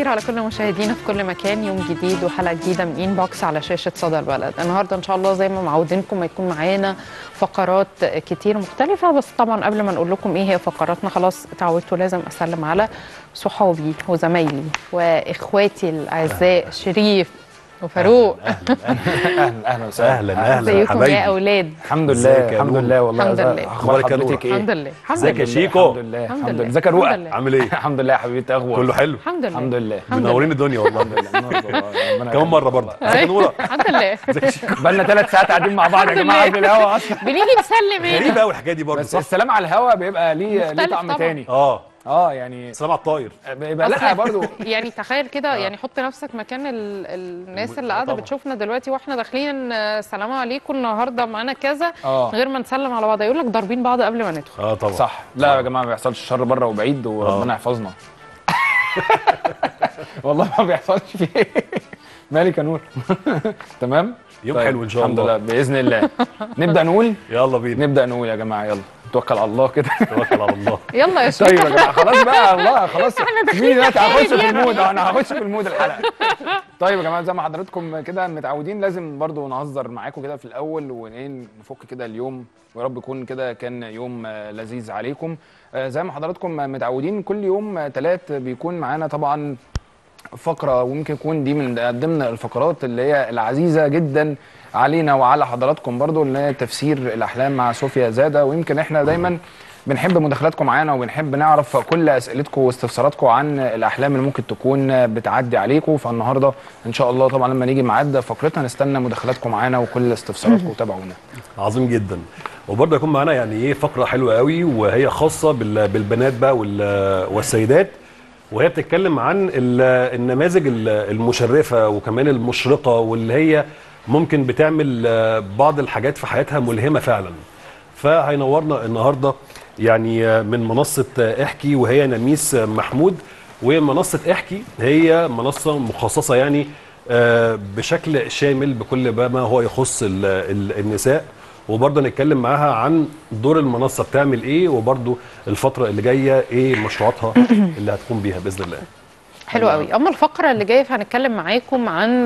على كل مشاهدينا في كل مكان. يوم جديد وحلقه جديده من انبوكس على شاشه صدى البلد. النهارده ان شاء الله زي ما معودينكم هيكون معانا فقرات كتير مختلفه، بس طبعا قبل ما نقول لكم ايه هي فقراتنا خلاص اتعودتوا لازم اسلم على صحابي وزمايلي واخواتي الاعزاء شريف وفاروق. اهلا وسهلا. اهلا ازيكم يا اولاد؟ الحمد لله الحمد لله والله. الحمد لله. اخبار حضرتك ايه؟ الحمد لله. ازيك يا شيكو؟ الحمد لله الحمد الحمد لله. لله. ازيك يا روقه؟ عامل ايه؟ الحمد لله يا حبيبتي. اخبار كله حلو الحمد لله. الحمد لله. منورين الدنيا والله. كمان مره برضه. ازيك يا نوره؟ الحمد لله. بقالنا 3 ساعات قاعدين مع بعض يا جماعه قبل الهوا اصلا. بنيجي نسلم هنا. غريبه قوي الحكايه دي برضه، بس صح؟ السلام على الهوا بيبقى ليه مختلف طعم طبعاً. تاني. يعني سلام على الطاير. بيبقى لا برضه يعني تخيل كده، يعني حط نفسك مكان الناس اللي قاعده طبعا. بتشوفنا دلوقتي واحنا داخلين السلام عليكم النهارده معانا كذا آه. من غير ما نسلم على بعض، يقول لك ضاربين بعض قبل ما ندخل. طبعا صح. لا يا جماعه ما بيحصلش شر بره وبعيد وربنا يحفظنا. والله ما بيحصلش فيه. مالك يا نور؟ تمام؟ يوم حلو ان شاء الله. الحمد لله باذن الله. نبدا نقول يلا بينا نبدا نقول يا جماعه. يلا توكل على الله كده. توكل على الله. يلا يا طيب شيخ. يا جماعه خلاص بقى الله خلاص. داخلين دلوقتي هخش في يعني. المود. انا هخش في المود الحلقه. طيب يا جماعه زي ما حضراتكم كده متعودين لازم برضو نهزر معاكم كده في الاول ونفك كده اليوم، ويا رب يكون كده كان يوم لذيذ عليكم. زي ما حضراتكم متعودين كل يوم تلات بيكون معانا طبعا فقره، وممكن يكون دي من ضمن الفقرات اللي هي العزيزه جدا علينا وعلى حضراتكم برضو، اللي هي تفسير الاحلام مع صوفيا زاده. ويمكن احنا دايما بنحب مداخلاتكم معانا وبنحب نعرف كل اسئلتكم واستفساراتكم عن الاحلام اللي ممكن تكون بتعدي عليكم. فالنهارده ان شاء الله طبعا لما نيجي ميعاد فقرتنا نستنى مداخلاتكم معانا وكل استفساراتكم وتابعونا. عظيم جدا. وبرضه يكون معانا يعني ايه فقره حلوه قوي، وهي خاصه بالبنات بقى والسيدات، وهي بتتكلم عن النماذج المشرفه وكمان المشرقه، واللي هي ممكن بتعمل بعض الحاجات في حياتها ملهمه فعلا. فهينورنا النهارده يعني من منصه احكي، وهي نميس محمود. ومنصه احكي هي منصه مخصصه يعني بشكل شامل بكل ما هو يخص النساء، وبرضه نتكلم معاها عن دور المنصه بتعمل ايه، وبرضه الفتره اللي جايه ايه مشروعاتها اللي هتقوم بيها باذن الله. حلو قوي. اما الفقره اللي جايه فهنتكلم معاكم عن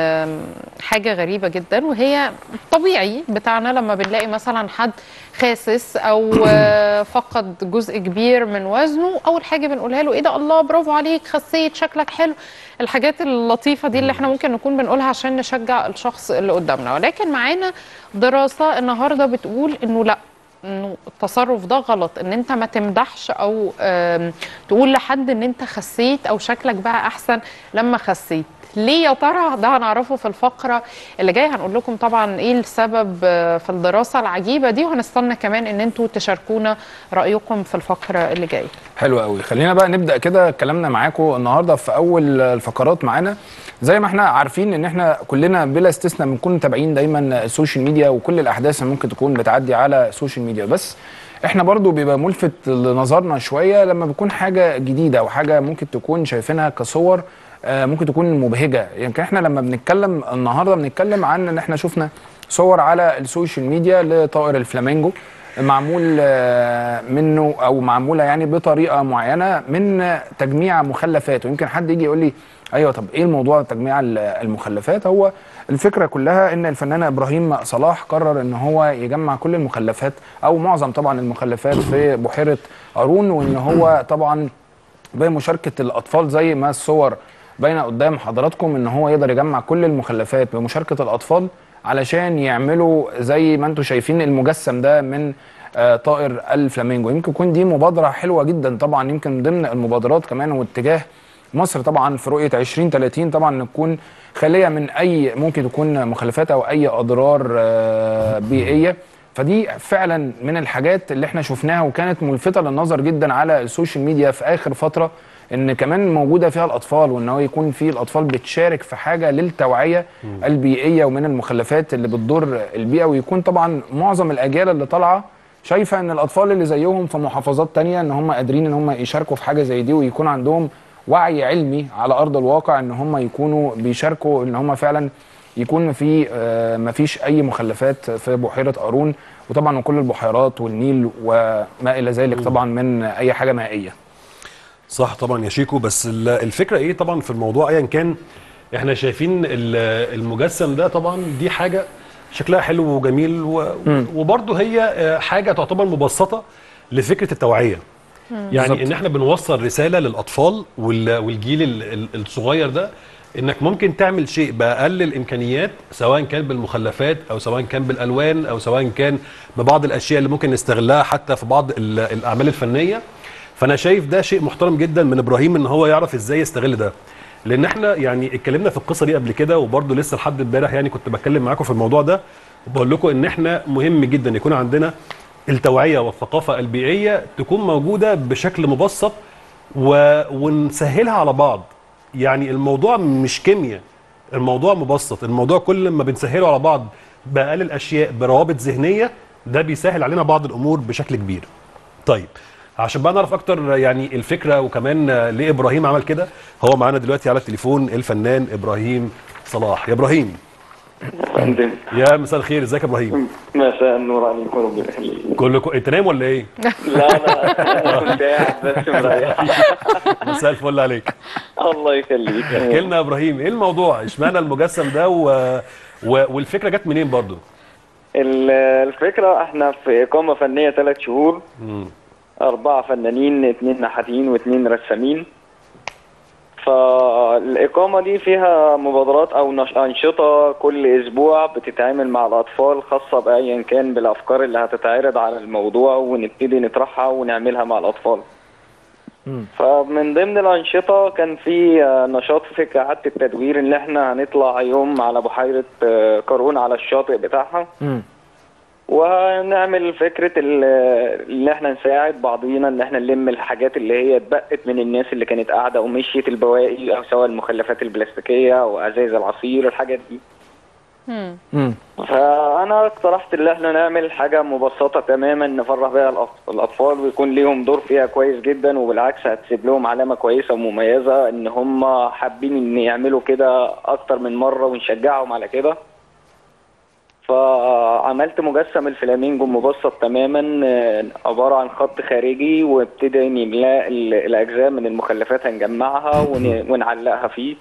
حاجه غريبه جدا، وهي طبيعي بتاعنا لما بنلاقي مثلا حد خاسس او فقد جزء كبير من وزنه، اول حاجه بنقولها له ايه ده، الله برافو عليك خسيت شكلك حلو. الحاجات اللطيفه دي اللي احنا ممكن نكون بنقولها عشان نشجع الشخص اللي قدامنا. ولكن معانا دراسه النهارده بتقول انه لا، انه التصرف ده غلط، ان انت ما تمدحش او تقول لحد ان انت خسيت او شكلك بقى احسن لما خسيت. ليه يا ترى؟ ده هنعرفه في الفقره اللي جايه. هنقول لكم طبعا ايه السبب في الدراسه العجيبه دي، وهنستنى كمان ان انتوا تشاركونا رايكم في الفقره اللي جايه. حلو قوي. خلينا بقى نبدا كده كلامنا معاكم النهارده في اول الفقرات معانا. زي ما احنا عارفين ان احنا كلنا بلا استثناء بنكون متابعين دايما السوشيال ميديا وكل الاحداث اللي ممكن تكون بتعدي على السوشيال ميديا، بس احنا برضو بيبقى ملفت لنظرنا شويه لما بيكون حاجه جديده او حاجه ممكن تكون شايفينها كصور ممكن تكون مبهجه. يمكن احنا لما بنتكلم النهارده بنتكلم عن ان احنا شفنا صور على السوشيال ميديا لطائر الفلامينجو معمول منه او معموله يعني بطريقه معينه من تجميع مخلفات. ويمكن حد يجي يقول لي ايوه طب ايه الموضوع تجميع المخلفات؟ هو الفكره كلها ان الفنان ابراهيم صلاح قرر ان هو يجمع كل المخلفات او معظم طبعا المخلفات في بحيره قارون، وان هو طبعا بمشاركه الاطفال زي ما الصور باينه قدام حضراتكم ان هو يقدر يجمع كل المخلفات بمشاركه الاطفال علشان يعملوا زي ما انتم شايفين المجسم ده من طائر الفلامينجو. يمكن يكون دي مبادره حلوه جدا طبعا، يمكن ضمن المبادرات كمان واتجاه مصر طبعا في رؤيه 2030 طبعا نكون خاليه من اي ممكن تكون مخلفات او اي اضرار بيئيه. فدي فعلا من الحاجات اللي احنا شفناها وكانت ملفته للنظر جدا على السوشيال ميديا في اخر فتره، ان كمان موجوده فيها الاطفال، وان هو يكون في الاطفال بتشارك في حاجه للتوعيه البيئيه ومن المخلفات اللي بتضر البيئه. ويكون طبعا معظم الاجيال اللي طالعه شايفه ان الاطفال اللي زيهم في محافظات تانية ان هم قادرين ان هم يشاركوا في حاجه زي دي، ويكون عندهم وعي علمي على ارض الواقع ان هم يكونوا بيشاركوا، ان هم فعلا يكون في ما فيش اي مخلفات في بحيره قارون، وطبعا وكل البحيرات والنيل وما الى ذلك طبعا من اي حاجه مائيه. صح طبعا يا شيكو، بس الفكره ايه طبعا في الموضوع ايا كان، احنا شايفين المجسم ده طبعا دي حاجه شكلها حلو وجميل وبرضه هي حاجه تعتبر مبسطه لفكره التوعيه. يعني بالظبط. ان احنا بنوصل رساله للاطفال والجيل الصغير ده، انك ممكن تعمل شيء باقل الامكانيات، سواء كان بالمخلفات او سواء كان بالالوان او سواء كان ببعض الاشياء اللي ممكن نستغلها حتى في بعض الاعمال الفنيه. فانا شايف ده شيء محترم جدا من ابراهيم ان هو يعرف ازاي يستغل ده، لان احنا يعني اتكلمنا في القصه دي قبل كده، وبرده لسه لحد امبارح يعني كنت بتكلم معاكم في الموضوع ده، وبقول لكم ان احنا مهم جدا يكون عندنا التوعيه والثقافه البيئيه تكون موجوده بشكل مبسط ونسهلها على بعض. يعني الموضوع مش كيمياء، الموضوع مبسط، الموضوع كل ما بنسهله على بعض باقل الاشياء بروابط ذهنيه ده بيسهل علينا بعض الامور بشكل كبير. طيب عشان بقى نعرف اكتر يعني الفكره وكمان ليه ابراهيم عمل كده، هو معانا دلوقتي على التليفون الفنان ابراهيم صلاح. يا ابراهيم. فندم. يا مساء الخير، ازيك يا ابراهيم؟ مساء النور عليكم، ربنا يخليك. انت نايم ولا ايه؟ لا انا كنت قاعد بس مريح. مساء الفل عليك. الله يخليك. احكي لنا يا ابراهيم ايه الموضوع؟ اشمعنى المجسم ده والفكره جت منين برضو؟ الفكره احنا في اقامه فنيه 3 شهور، 4 فنانين، 2 نحاتين و2 رسامين. فالإقامة دي فيها مبادرات أو أنشطة كل أسبوع بتتعامل مع الأطفال، خاصة بأيا كان بالأفكار اللي هتتعرض على الموضوع، ونبتدي نطرحها ونعملها مع الأطفال. فمن ضمن الأنشطة كان في نشاط في إعادة التدوير، إن إحنا هنطلع يوم على بحيرة قارون على الشاطئ بتاعها، ونعمل فكرة اللي احنا نساعد بعضينا، ان احنا نلم الحاجات اللي هي اتبقت من الناس اللي كانت قاعدة ومشيت، البواقي او سواء المخلفات البلاستيكية او ازايز العصير، الحاجات دي. فانا اقترحت ان احنا نعمل حاجة مبسطة تماما نفرح بيها الاطفال ويكون ليهم دور فيها كويس جدا، وبالعكس هتسيب لهم علامة كويسة ومميزة ان هم حابين ان يعملوا كده اكتر من مرة، ونشجعهم على كده. فعملت مجسم الفلامينجو مبسط تماما، عبارة عن خط خارجي، وابتدي نملاه الأجزاء من المخلفات هنجمعها ونعلقها فيه.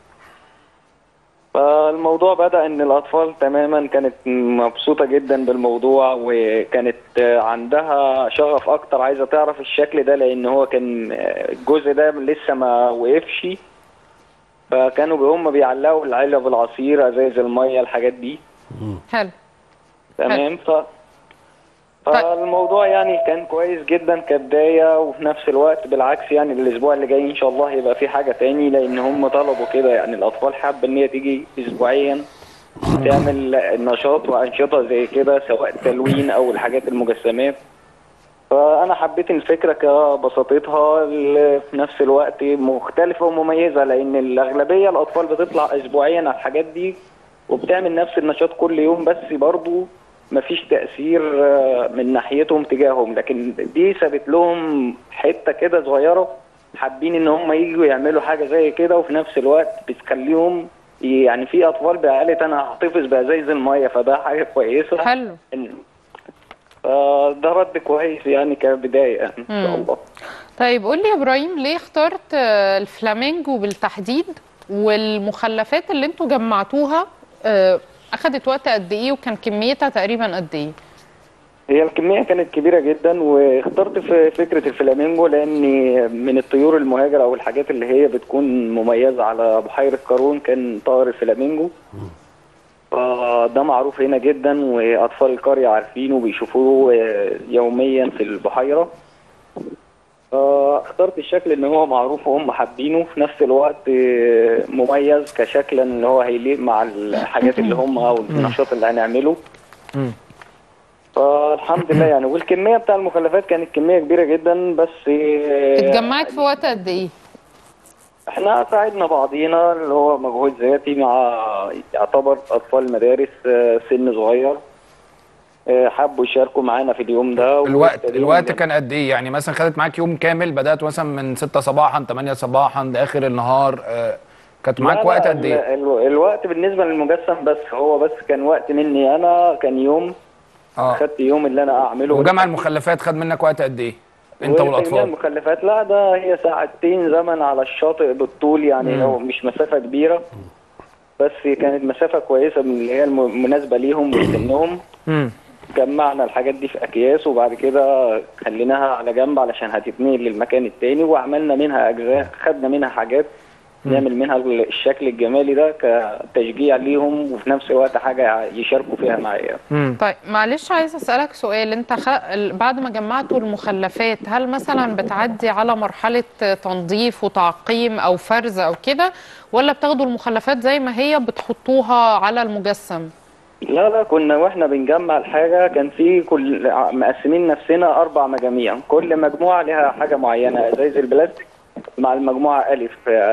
فالموضوع بدأ ان الأطفال تماما كانت مبسوطة جدا بالموضوع، وكانت عندها شغف أكتر عايزة تعرف الشكل ده، لأن هو كان الجزء ده لسه ما وقفش. فكانوا هم بيعلقوا العلب، العصير، ازايز المية، الحاجات دي. حلو. تمام. فالموضوع يعني كان كويس جدا كبدايه، وفي نفس الوقت بالعكس يعني الاسبوع اللي جاي ان شاء الله هيبقى في حاجه تاني، لان هم طلبوا كده. يعني الاطفال حابه ان هي تيجي اسبوعيا تعمل نشاط وانشطه زي كده، سواء تلوين او الحاجات المجسمات. فانا حبيت الفكره كبساطتها، في نفس الوقت مختلفه ومميزه، لان الاغلبيه الاطفال بتطلع اسبوعيا على الحاجات دي وبتعمل نفس النشاط كل يوم، بس برضو مفيش تأثير من ناحيتهم تجاههم. لكن دي سابت لهم حتة كده صغيرة، حابين ان هم يجوا يعملوا حاجة زي كده، وفي نفس الوقت بتخليهم يعني في اطفال قالت انا هحتفظ بازايز المية، فده حاجة كويسة. حلو. فده رد كويس يعني كبداية يعني ان شاء الله. طيب قول لي يا ابراهيم، ليه اخترت الفلامينجو بالتحديد؟ والمخلفات اللي انتوا جمعتوها اخذت وقت قد ايه، وكان كميتها تقريبا قد ايه؟ هي الكمية كانت كبيرة جدا، واخترت في فكرة الفلامينجو لأن من الطيور المهاجرة أو الحاجات اللي هي بتكون مميزة على بحيرة قارون كان طائر الفلامينجو. فده معروف هنا جدا، وأطفال القرية عارفينه وبيشوفوه يوميا في البحيرة. اخترت الشكل ان هو معروف وهم حابينه، في نفس الوقت مميز كشكلا ان هو هيليق مع الحاجات اللي هم او النشاط اللي هنعمله. فالحمد لله يعني. والكميه بتاع المخلفات كانت كميه كبيره جدا، بس اتجمعت في وقت قد ايه؟ احنا ساعدنا بعضينا، اللي هو مجهود ذاتي مع يعتبر اطفال مدارس سن صغير حبوا يشاركوا معانا في اليوم ده. الوقت كان قد ايه؟ يعني مثلا خدت معاك يوم كامل، بدات مثلا من 6 صباحا 8 صباحا لاخر النهار، كانت معاك وقت قد ايه؟ الوقت بالنسبه للمجسم بس هو بس كان وقت مني انا، كان يوم. خدت يوم اللي انا اعمله. وجمع المخلفات خد منك وقت قد ايه؟ انت وتجميع والاطفال؟ المخلفات لا، ده هي ساعتين زمن على الشاطئ بالطول يعني، لو مش مسافة كبيرة، بس كانت مسافة كويسة من اللي هي المناسبة ليهم وسنهم. امم جمعنا الحاجات دي في أكياس، وبعد كده خليناها على جنب علشان هتتنقل للمكان التاني، وعملنا منها أجزاء، خدنا منها حاجات نعمل منها الشكل الجمالي ده كتشجيع ليهم، وفي نفس الوقت حاجة يشاركوا فيها معايا. طيب معلش عايز اسالك سؤال، انت بعد ما جمعتوا المخلفات هل مثلا بتعدي على مرحله تنظيف وتعقيم او فرز او كده، ولا بتاخدوا المخلفات زي ما هي بتحطوها على المجسم؟ لا لا، كنا واحنا بنجمع الحاجة كان في كل مقسمين نفسنا 4 مجاميع، كل مجموعة لها حاجة معينة. ازايز البلاستيك مع المجموعة ألف،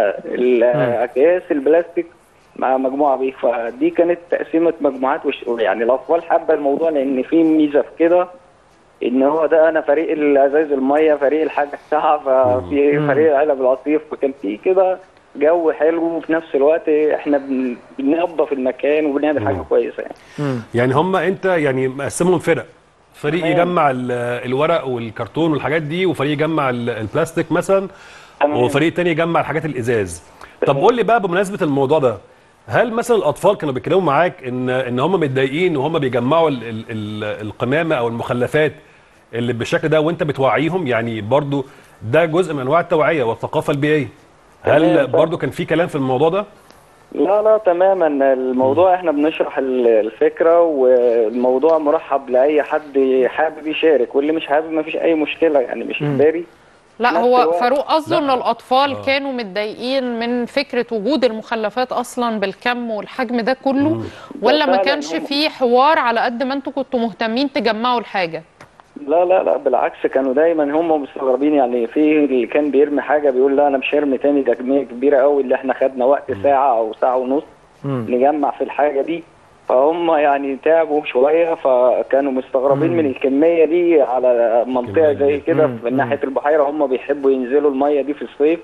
الأكياس البلاستيك مع مجموعة ب، فدي كانت تقسيمة مجموعات. يعني الأطفال حابة الموضوع لأن في ميزة في كده، إن هو ده أنا فريق الأزايز المية، فريق الحاجة الساعة، ففي فريق علب العصير، وكان في كده جو حلو، وفي نفس الوقت احنا بننظف المكان وبنعمل حاجة كويسة يعني. يعني هم انت يعني مقسمهم فريق تمام. يجمع الورق والكرتون والحاجات دي، وفريق يجمع البلاستيك مثلا، تمام. وفريق تاني يجمع الحاجات الازاز. طب تمام. قول لي بقى بمناسبه الموضوع ده، هل مثلا الاطفال كانوا بيتكلموا معاك ان هم متضايقين وهم بيجمعوا القمامه او المخلفات اللي بالشكل ده، وانت بتوعيهم؟ يعني برضو ده جزء من انواع التوعيه والثقافه البيئيه. هل تمام. برضو كان في كلام في الموضوع ده؟ لا لا تماما، الموضوع احنا بنشرح الفكرة، والموضوع مرحب لأي حد حابب يشارك، واللي مش حابب ما فيش أي مشكلة يعني، مش إجباري. لا نفس هو الوقت فاروق قصده ان لا. الاطفال كانوا متضايقين من فكره وجود المخلفات اصلا بالكم والحجم ده كله، ولا ما فعلا كانش هم، فيه حوار على قد ما انتوا كنتوا مهتمين تجمعوا الحاجه؟ لا لا لا بالعكس، كانوا دايما هم مستغربين يعني. في اللي كان بيرمي حاجة بيقول لا أنا مش هرمي تاني، ده كمية كبيرة قوي اللي احنا خدنا وقت ساعة أو ساعة ونص نجمع في الحاجة دي. فهم يعني تعبوا شوية، فكانوا مستغربين من الكمية دي على منطقة زي كده في ناحية البحيرة. هم بيحبوا ينزلوا المية دي في الصيف،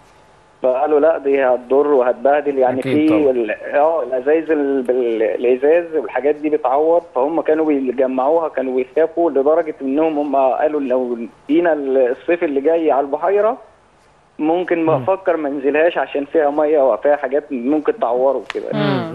فقالوا لا دي هتضر وهتبهدل يعني. في الازايز الازاز والحاجات دي بتعور، فهم كانوا بيجمعوها، كانوا بيخافوا لدرجة انهم هم قالوا لو جينا الصيف اللي جاي على البحيرة ممكن ما افكر ما انزلهاش عشان فيها ميه وفيها حاجات ممكن تعوره كده.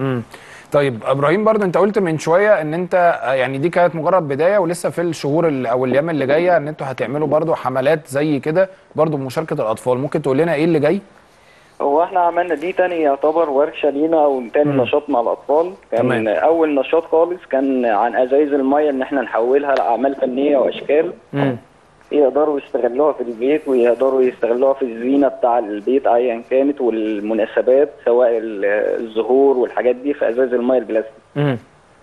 طيب ابراهيم، برضه انت قلت من شويه ان انت يعني دي كانت مجرد بدايه، ولسه في الشهور او الايام اللي جايه ان انتوا هتعملوا برضه حملات زي كده برضه بمشاركه الاطفال. ممكن تقول لنا ايه اللي جاي؟ هو احنا عملنا دي تاني يعتبر ورشه لينا، او تاني نشاط مع الاطفال. كان تمام. اول نشاط خالص كان عن ازايز الميه، ان احنا نحولها لاعمال فنيه واشكال يقدروا يستغلوها في البيت، ويقدروا يستغلوها في الزينه بتاع البيت ايا كانت، والمناسبات سواء الزهور والحاجات دي في ازايز الميه البلاستيك.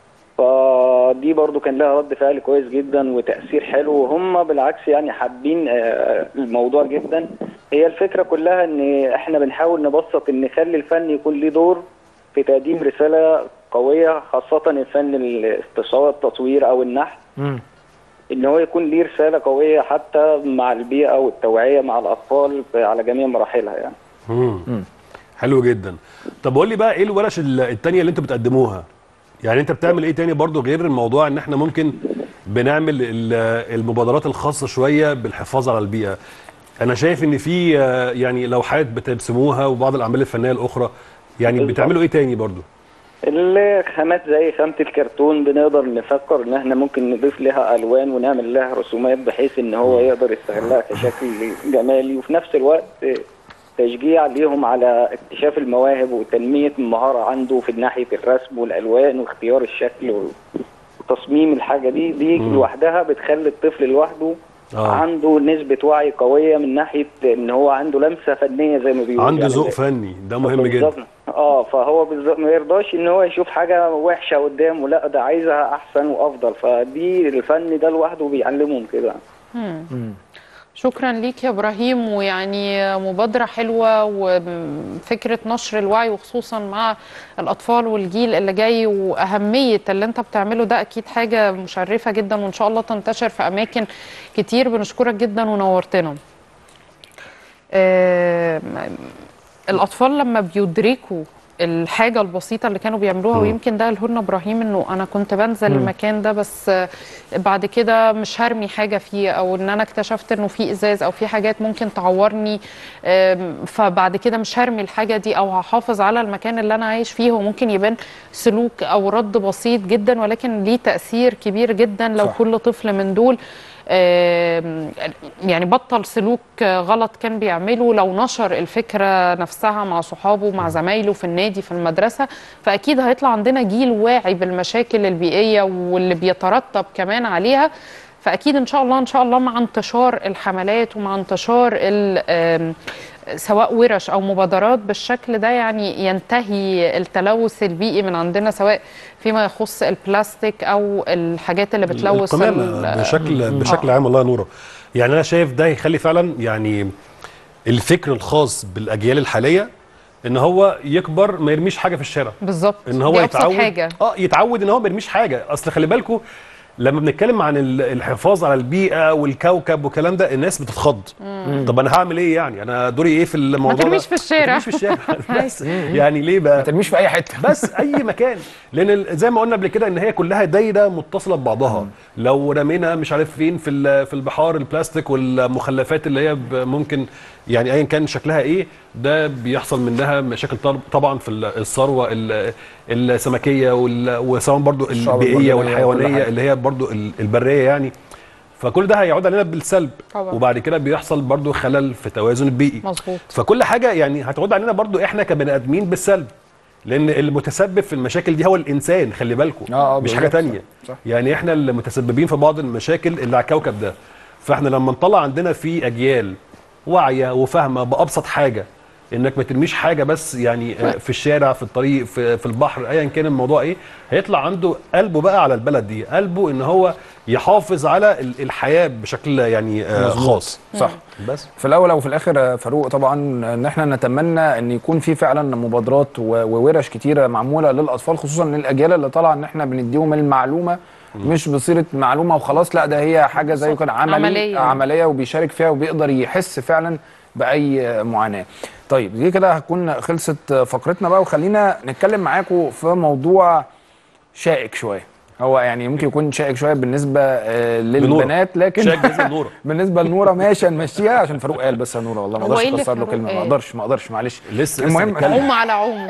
فدي برضو كان لها رد فعل كويس جدا وتأثير حلو، وهم بالعكس يعني حابين الموضوع جدا. هي الفكرة كلها ان احنا بنحاول نبسط، ان نخلي الفن يكون له دور في تقديم رسالة قوية، خاصة الفن الاستشارة التصوير او النحت، ان هو يكون ليه رسالة قوية حتى مع البيئة والتوعية مع الاطفال على جميع مراحلها يعني. حلو جدا. طب قول لي بقى ايه الورش التانية اللي انتوا بتقدموها؟ يعني انت بتعمل ايه تاني برضو غير الموضوع ان احنا ممكن بنعمل المبادرات الخاصة شوية بالحفاظ على البيئة؟ انا شايف ان في يعني لوحات بترسموها وبعض الاعمال الفنية الاخرى، يعني بتعملوا ايه تاني برضو؟ الخامات زي خامة الكرتون بنقدر نفكر ان احنا ممكن نضيف لها الوان ونعمل لها رسومات، بحيث ان هو يقدر يستغلها كشكل جمالي، وفي نفس الوقت تشجيع ليهم على اكتشاف المواهب وتنمية المهارة عنده في ناحية الرسم والألوان واختيار الشكل وتصميم الحاجة دي لوحدها بتخلي الطفل لوحده عنده نسبة وعي قوية من ناحية ان هو عنده لمسة فنية زي ما بيقولوا، عنده يعني ذوق فني، ده مهم جدا. فهو بالظبط ما يرضاش ان هو يشوف حاجة وحشة قدامه، لا ده عايزها احسن وافضل، فدي الفن ده لوحده بيعلمهم كده. شكرا ليك يا ابراهيم، ويعني مبادره حلوه وفكره نشر الوعي، وخصوصا مع الاطفال والجيل اللي جاي، واهميه اللي انت بتعمله ده اكيد حاجه مشرفه جدا، وان شاء الله تنتشر في اماكن كتير. بنشكرك جدا ونورتنا. الاطفال لما بيدركوا الحاجه البسيطه اللي كانوا بيعملوها. ويمكن ده قاله لنا ابراهيم، انه انا كنت بنزل المكان ده بس بعد كده مش هرمي حاجه فيه، او ان انا اكتشفت انه في ازاز او في حاجات ممكن تعورني، فبعد كده مش هرمي الحاجه دي او هحافظ على المكان اللي انا عايش فيه. وممكن يبان سلوك او رد بسيط جدا، ولكن ليه تاثير كبير جدا لو صح. كل طفل من دول يعني بطل سلوك غلط كان بيعمله، لو نشر الفكرة نفسها مع صحابه مع زمايله في النادي في المدرسة، فأكيد هيطلع عندنا جيل واعي بالمشاكل البيئية واللي بيترتب كمان عليها. فأكيد إن شاء الله إن شاء الله مع انتشار الحملات ومع انتشار سواء ورش أو مبادرات بالشكل ده، يعني ينتهي التلوث البيئي من عندنا، سواء فيما يخص البلاستيك أو الحاجات اللي بتلوث القمامة بشكل عام. والله يا نورة، يعني أنا شايف ده يخلي فعلا يعني الفكر الخاص بالأجيال الحالية ان هو يكبر ما يرميش حاجه في الشارع. بالظبط، ان هو يتعود حاجة. يتعود ان هو ما يرميش حاجه. اصل خلي بالكم لما بنتكلم عن الحفاظ على البيئه والكوكب والكلام ده الناس بتتخض. طب انا هعمل ايه يعني؟ انا دوري ايه في الموضوع ده؟ ما ترميش في الشارع. ما ترميش في الشارع بس يعني ليه بقى؟ ما ترميش في اي حته بس اي مكان، لان زي ما قلنا قبل كده ان هي كلها دايره متصله ببعضها. لو رمينا مش عارف فين في البحار البلاستيك والمخلفات اللي هي ممكن يعني ايا كان شكلها ايه، ده بيحصل منها مشاكل طبعا في الثروه السمكيه وسواء برضو البيئيه والحيوانيه اللي هي برضو البريه يعني. فكل ده هيعود علينا بالسلب طبعا. وبعد كده بيحصل برضو خلل في التوازن البيئي. مظبوط. فكل حاجه يعني هتعود علينا برضو احنا كبني ادمين بالسلب، لان المتسبب في المشاكل دي هو الانسان. خلي بالكم مش حاجه تانية. صح. يعني احنا اللي متسببين في بعض المشاكل اللي على الكوكب ده. فاحنا لما نطلع عندنا في اجيال واعيه وفاهمه بابسط حاجه، انك ما ترميش حاجه بس يعني في الشارع في الطريق في البحر ايا كان الموضوع ايه، هيطلع عنده قلبه بقى على البلد دي، قلبه ان هو يحافظ على الحياه بشكل يعني خاص. صح. بس في الاول وفي الاخر فاروق، طبعا ان احنا نتمنى ان يكون في فعلا مبادرات وورش كتيره معموله للاطفال، خصوصا للاجيال اللي طالعه، ان احنا بنديهم المعلومه مش بصيره معلومه وخلاص، لا ده هي حاجه زي كده عمليه وبيشارك فيها وبيقدر يحس فعلا باي معاناه. طيب دي كده هتكون خلصت فقرتنا بقى، وخلينا نتكلم معاكم في موضوع شائك شويه. هو يعني ممكن يكون شائك شويه بالنسبه للبنات، لكن شائك بالنسبه لنوره. بالنسه لنوره ماشي هنمشيها عشان فاروق قال بس يا نوره والله ما اقدرش اكسر له كلمه، ما اقدرش معلش. المهم عوم على عومه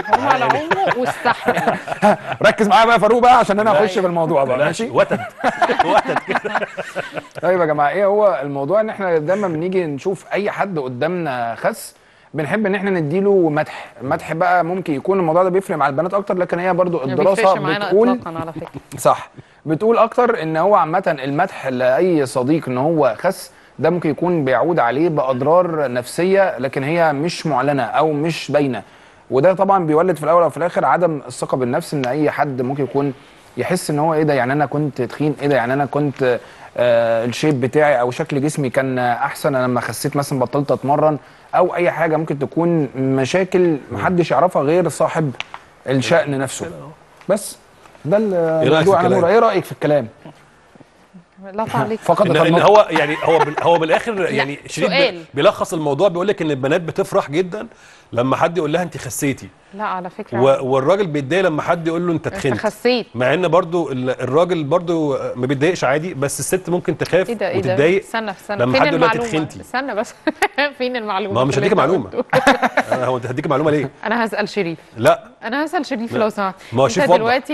واستحمل. ركز معايا بقى يا فاروق بقى عشان انا هخش في الموضوع بقى. ماشي وتد كده. طيب يا جماعه، ايه هو الموضوع؟ ان احنا دايما بنيجي نشوف اي حد قدامنا خس بنحب ان احنا نديله مدح بقى. ممكن يكون الموضوع ده بيفرق مع البنات اكتر، لكن هي برضو الدراسه بتقول على فكرة. صح، بتقول اكتر ان هو عامه المدح لاي صديق ان هو خس ده ممكن يكون بيعود عليه باضرار نفسيه، لكن هي مش معلنه او مش باينه. وده طبعا بيولد في الاول وفي الاخر عدم الثقه بالنفس، ان اي حد ممكن يكون يحس ان هو ايه ده، يعني انا كنت تخين، ايه ده يعني انا كنت الشيب بتاعي او شكل جسمي كان احسن انا لما خسيت مثلا، بطلت اتمرن، او اي حاجه ممكن تكون مشاكل محدش يعرفها غير صاحب الشأن نفسه. بس ده الموضوع. انا ايه رايك في الكلام؟ لا تعليق فقط ان هو يعني هو بالاخر يعني شريف بيلخص الموضوع، بيقول لك ان البنات بتفرح جدا لما حد يقول لها انت خسيتي. لا على فكره والراجل بيتضايق لما حد يقول له انت تخنت، انت خسيت. مع ان برضو الراجل برضو ما بيتضايقش عادي، بس الست ممكن تخاف وتتضايق لما حد يقول لها تخنتي. استنى بس فين المعلومه؟ ما هو مش هديك معلومه. هو انت هديك معلومه ليه؟ انا هسال شريف. لا انا هسال شريف لو سمحت. ما هو انت دلوقتي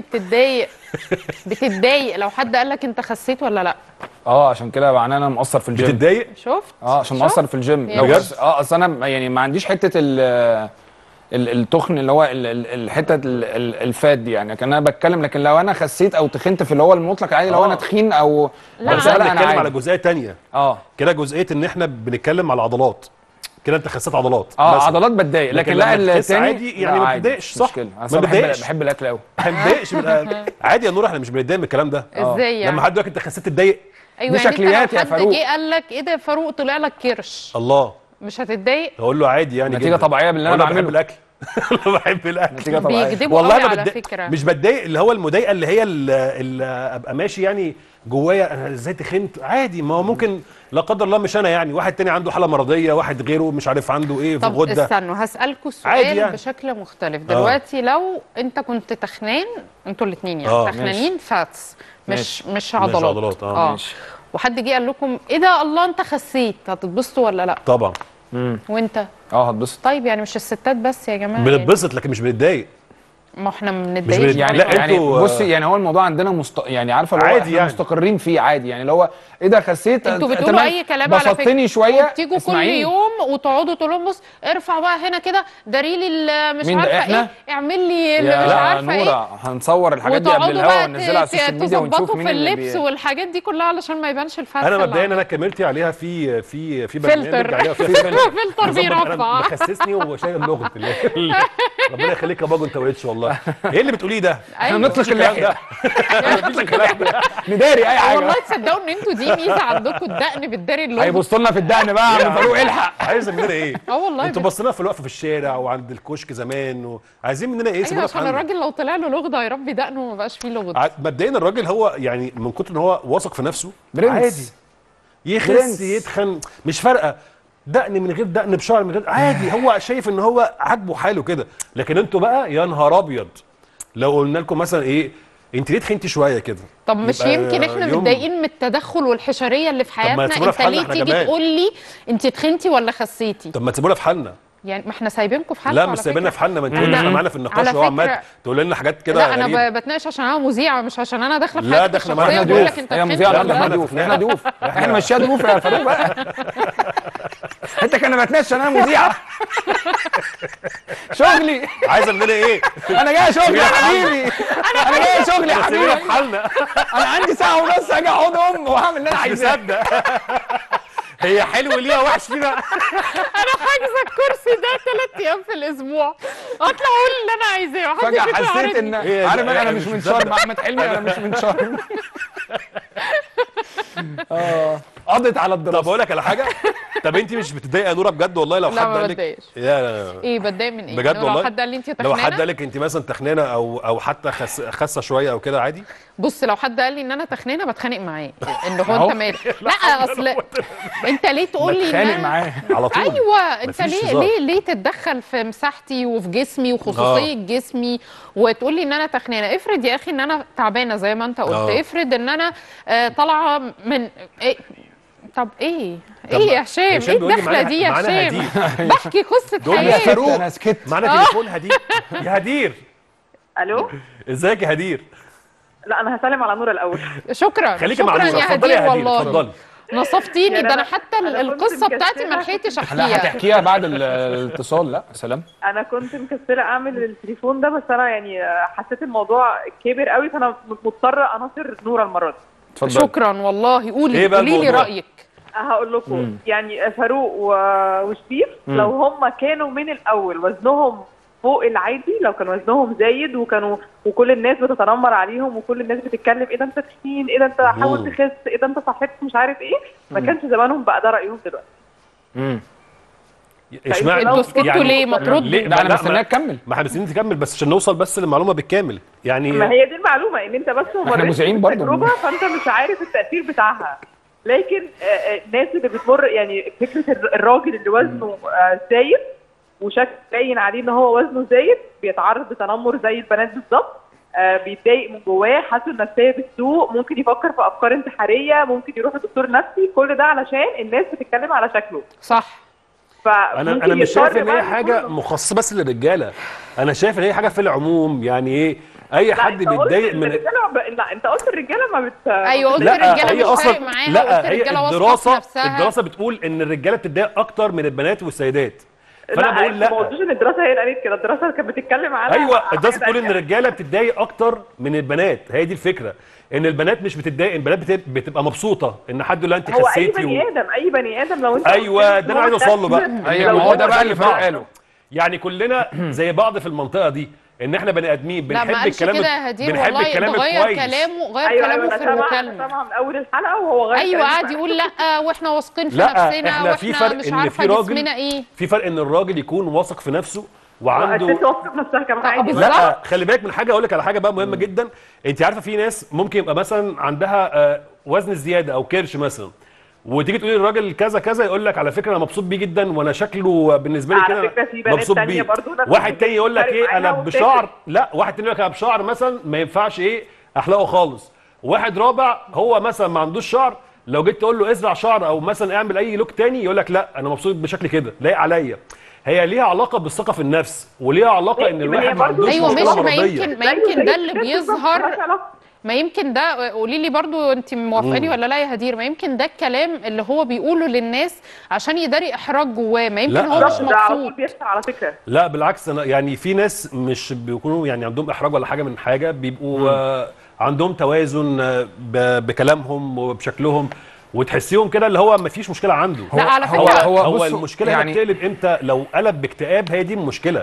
بتتضايق لو حد قال لك انت خسيت ولا لا؟ عشان كده معناه انا مقصر في الجيم. بتتضايق؟ شفت؟ عشان مقصر في الجيم بجد؟ اصل انا يعني ما عنديش حته التخن اللي هو الحته الفات دي، يعني كان انا بتكلم، لكن لو انا خسيت او تخنت في اللي هو المطلق عادي، لو انا تخين او لا بس انا بنتكلم على جزئيه ثانيه. كده جزئيه ان احنا بنتكلم على عضلات كده، انت خسيت عضلات عضلات بتضايق، لكن لا الثاني عادي يعني ما بتضايقش. صح، ما بحب الاكل قوي ما بتضايقش عادي يا نور، احنا مش بنتضايق من الكلام ده. ازاي يعني؟ لما حد يقول لك انت خسيت تتضايق. ايوه دي شكليات يا فاروق. حد جه قال لك ايه ده يا فاروق طلع لك كرش، الله، مش هتتضايق؟ اقول له عادي يعني نتيجه طبيعيه باللي انا بعمله. بحب الاكل. انا بحب الاكل. نتيجه طبيعيه. بيكذبوا والله على فكره. مش بتضايق، اللي هو المضايقه اللي هي اللي ابقى ماشي يعني جوايا انا ازاي تخنت عادي. ما هو ممكن لا قدر الله مش انا يعني، واحد تاني عنده حاله مرضيه، واحد غيره مش عارف عنده ايه في طب الغده. استنوا هسألكوا عادي السؤال يعني. بشكل مختلف دلوقتي. لو انت كنت تخنان، انتوا الاثنين يعني تخنانين فاتس مش عضلات، مش عضلات ماشي. وحد جه قال لكم ايه ده الله انت خسيت، هتتبسطوا ولا لا؟ طبعا. وانت؟ هتبسط. طيب يعني مش الستات بس يا جماعه، بنتبسط لكن مش بنتضايق. ما احنا ما بنتضايقش يعني لا، يعني انتوا- بصي، يعني هو الموضوع عندنا يعني عارفه اللي هو عادي احنا يعني. مستقرين فيه عادي، يعني اللي هو ايه ده خسيت، انتوا بتقولوا تمام، اي كلام على فكره، بسطتني شويه، وبتيجوا كل اسمعيني. يوم وتقعدوا تقولوا لهم بص ارفع بقى هنا كده داريلي مش مين ده؟ عارفه احنا؟ ايه، اعمل لي اللي يا مش عارفه ايه، نورة هنصور الحاجات دي قبل وتقعدوا الهوا بقى وننزلها على السوشيال ميديا ونشوف تظبطوا مين في اللي اللبس والحاجات دي كلها علشان ما يبانش الفاتس. انا اللي مبدئيا عندك. انا كاميرتي عليها في برنامج فلتر. عليها فيها فلتر بيرفع. انا مخسسني وشايل اللغط ربنا يخليك يا باجو، انت ما ولدتش والله. ايه اللي بتقوليه ده؟ احنا نطلق اللحيه، مفيش الكلام ده. نداري اي حاجه. والله تصدقوا ان انتوا دي ميزه عندكم، الدقن بتداري اللغة. هيبصوا لنا في الدقن بقى يا عم فاروق الحق. عايز مننا ايه؟ والله انتوا بصينا في الوقفه في الشارع وعند الكشك زمان وعايزين مننا ايه؟ ايوه سيبونا عشان في حالنا. الراجل لو طلع له لغده هيربي دقنه وما بقاش فيه لغده. مبدئيا الراجل هو يعني من كتر ان هو واثق في نفسه برنس. عادي يخس برنس. يتخن مش فارقه، دقن من غير دقن، بشعر من غير، عادي. هو شايف ان هو عاجبه حاله كده. لكن انتوا بقى يا نهار ابيض لو قلنا لكم مثلا ايه انت ليه تخنتي شويه كده. طب مش يبقى يمكن احنا يوم- متضايقين من التدخل والحشريه اللي في ما حياتنا؟ تسيبونا انت في حالنا ليه احنا تيجي كمان. تقول لي انت تخنتي ولا خسيتي؟ طب ما تسيبونا في حالنا. يعني ما احنا سايبينكم في حالكم. لا على مش سايبيننا فكرة. في حالنا، ما انت أنا- احنا معانا في النقاش على وهو عمال فكرة- تقول لنا حاجات كده لا غريبة. انا بتناقش عشان انا مذيعه، مش عشان انا داخله في لا، حياتك داخلة الشخصية معانا وبقول لك ضيوف. انت هي تخنت مذيعه ولا برضه، لا. احنا ضيوف، احنا ضيوف، احنا ماشيين ضيوف يا فاروق بقى. انت كان بتناقش انا مذيعه. شغلي عايزه مننا ايه؟ انا جاي شغلي يا حبيبي، انا جاي شغلي يا سيبونا حبيبي، في حالنا. انا عندي ساعه ونص اجي اقعد واعمل اللي انا عايزاه. تصدق هي حلو ليها وحش فينا. انا حاجزه الكرسي ده 3 ايام في الاسبوع، اطلع اقول اللي انا عايزاه ومحدش فجاه يطلع حسيت يعارضني. ان إيه عارف ده؟ انا مش من شرم، احمد حلمي انا مش من شرم. قضت على طب الدراسه. اقول لك على حاجه، طب انت مش بتضايقي يا نوره بجد والله لو لا، حد ما قال لك بتضايقش. لا ايه بتضايق من ايه؟ بجد والله لو حد قال لي انت لو تخنانه، حد قال لك انت مثلا تخنانه او حتى خاسه شويه او كده عادي. بص لو حد قال لي ان انا تخنانه بتخانق معاه، ان هو أهو. انت مالك؟ لا اصل انت ليه تقول لي بتخانق معاه على طول. ايوه انت مفيش ليه هزار. ليه تتدخل في مساحتي وفي جسمي وخصوصيه جسمي وتقول لي ان انا تخنانه؟ افرض يا اخي ان انا تعبانه زي ما انت قلت، افرض ان انا طالعه من إيه؟ طب ايه يا هشام؟ ايه بيقول لي الدخله دي يا معانا هشام؟ هدير. بحكي قصه دول يا حياه. فاروق. انا سكت. معانا تليفون هدير. يا هدير الو. ازيك يا هدير؟ لا انا هسلم على نورة الاول. شكرا خليكي مع شكرا نورة. يا اتفضلي هدير يا هدير، والله اتفضلي. نصفتيني. يعني ده انا أنا- حتى أنا كنت القصه بتاعتي ما مكسلة. لحقتش لا احكيها. هتحكيها بعد الاتصال. لا سلام. انا كنت مكسله اعمل التليفون ده، بس انا يعني حسيت الموضوع كبر قوي، فانا مضطره اناصر نورة المره دي. اتفضل. شكرا والله. قولي إيه بقى قولي لي الموضوع؟ رايك. هقول لكم يعني فاروق وشريف لو هم كانوا من الاول وزنهم فوق العادي، لو كان وزنهم زايد وكل الناس بتتنمر عليهم وكل الناس بتتكلم ايه ده انت تخين، ايه ده انت حاول تخس، ايه ده انت صحتك مش عارف ايه، ما كانش زمانهم بقى ده رايهم دلوقتي. اشمعنى انتوا سكتوا ليه؟ ما تردوا. لا انا مستناك تكمل. ما احنا مستنيين تكمل بس عشان نوصل بس للمعلومه بالكامل يعني. ما هي دي المعلومه، ان انت بس احنا مذيعين برضه. تجربه فانت مش عارف التاثير بتاعها. لكن الناس اللي بتمر يعني فكره الراجل اللي وزنه زايد وشكل باين عليه ان هو وزنه زايد بيتعرض لتنمر زي البنات بالظبط، بيتضايق من جواه، حالته النفسيه بتسوء، ممكن يفكر في افكار انتحاريه، ممكن يروح لدكتور نفسي، كل ده علشان الناس بتتكلم على شكله. صح. انا مش شايف ان هي حاجه مخصصه بس للرجاله، انا شايف ان هي حاجه في العموم يعني ايه اي حد بيتضايق من لا انت قلت الرجاله ما بت ايوه قلت لا الرجاله هي مش فارق اصلا معاها، لا قلت هي الرجاله واثقه في نفسها. الدراسه بتقول ان الرجاله بتتضايق اكتر من البنات والسيدات، فانا بقول ما لا. قلتش ان الدراسه هي اللي قالت كده، الدراسه كانت بتتكلم على ايوه الدراسه حاجة بتقول ان تانية. الرجاله بتتضايق اكتر من البنات، هي دي الفكره، ان البنات مش بتتضايق، البنات بتبقى مبسوطه ان حد يقول لها انت هو اي خسيتي بني ادم لو انت ايوه ده انا عايز اوصل له بقى. ايوه ما هو ده بقى اللي فاروق قاله. يعني كلنا زي بعض في المنطقه دي، ان احنا بني ادمين لا ما بنحب قالش الكلام كده يا هدير بنحب والله، الكلام ده غير الكويس. كلامه غير ايوه كلامه انا في سامعه المكالمه. من اول الحلقه وهو غير ايوه كلامه. قاعد يقول لا واحنا واثقين في لا نفسنا احنا في واحنا فرق مش ان عارفه في راجل جسمنا ايه. في فرق ان الراجل يكون واثق في نفسه وعنده الست واثقه في نفسها كمان عادي. بالظبط. لا خلي بالك من حاجه، اقول لك على حاجه بقى مهمه جدا. انت عارفه في ناس ممكن يبقى مثلا عندها وزن زياده او كرش مثلا، وتيجي تقولي للراجل كذا كذا يقول لك على فكره انا مبسوط بيه جدا وانا شكله بالنسبه لي على فكرة كده في بنات مبسوط تانية بيه. برضو نفس واحد تاني يقول لك الفكرة ايه انا معاها بشعر، لا واحد تاني يقول لك انا بشعر مثلا ما ينفعش ايه احلقه خالص. واحد رابع هو مثلا ما عندوش شعر، لو جيت تقول له ازرع شعر او مثلا اعمل اي لوك تاني يقول لك لا انا مبسوط بشكل كده لايق عليا. هي ليها علاقه بالثقه في النفس، وليها علاقه ان ما هي الواحد ما برضو- عندوش ايوه مشكله ماشي، ما مرضيه. يمكن ده اللي بيظهر. مثلا ما يمكن ده، قولي لي برضو انت موافقاني ولا لا يا هدير، ما يمكن ده الكلام اللي هو بيقوله للناس عشان يداري احراج جواه، ما يمكن لا، هو مش ده على طول مبسوط. بيحصل على فكره. لا بالعكس، انا يعني في ناس مش بيكونوا يعني عندهم احراج ولا حاجه من حاجه، بيبقوا عندهم توازن بكلامهم وبشكلهم، وتحسيهم كده اللي هو ما فيش مشكله عنده. لا على هو فكره هو بصوا، المشكله يعني هنا بتقلب امتى؟ لو قلب باكتئاب هي دي المشكله.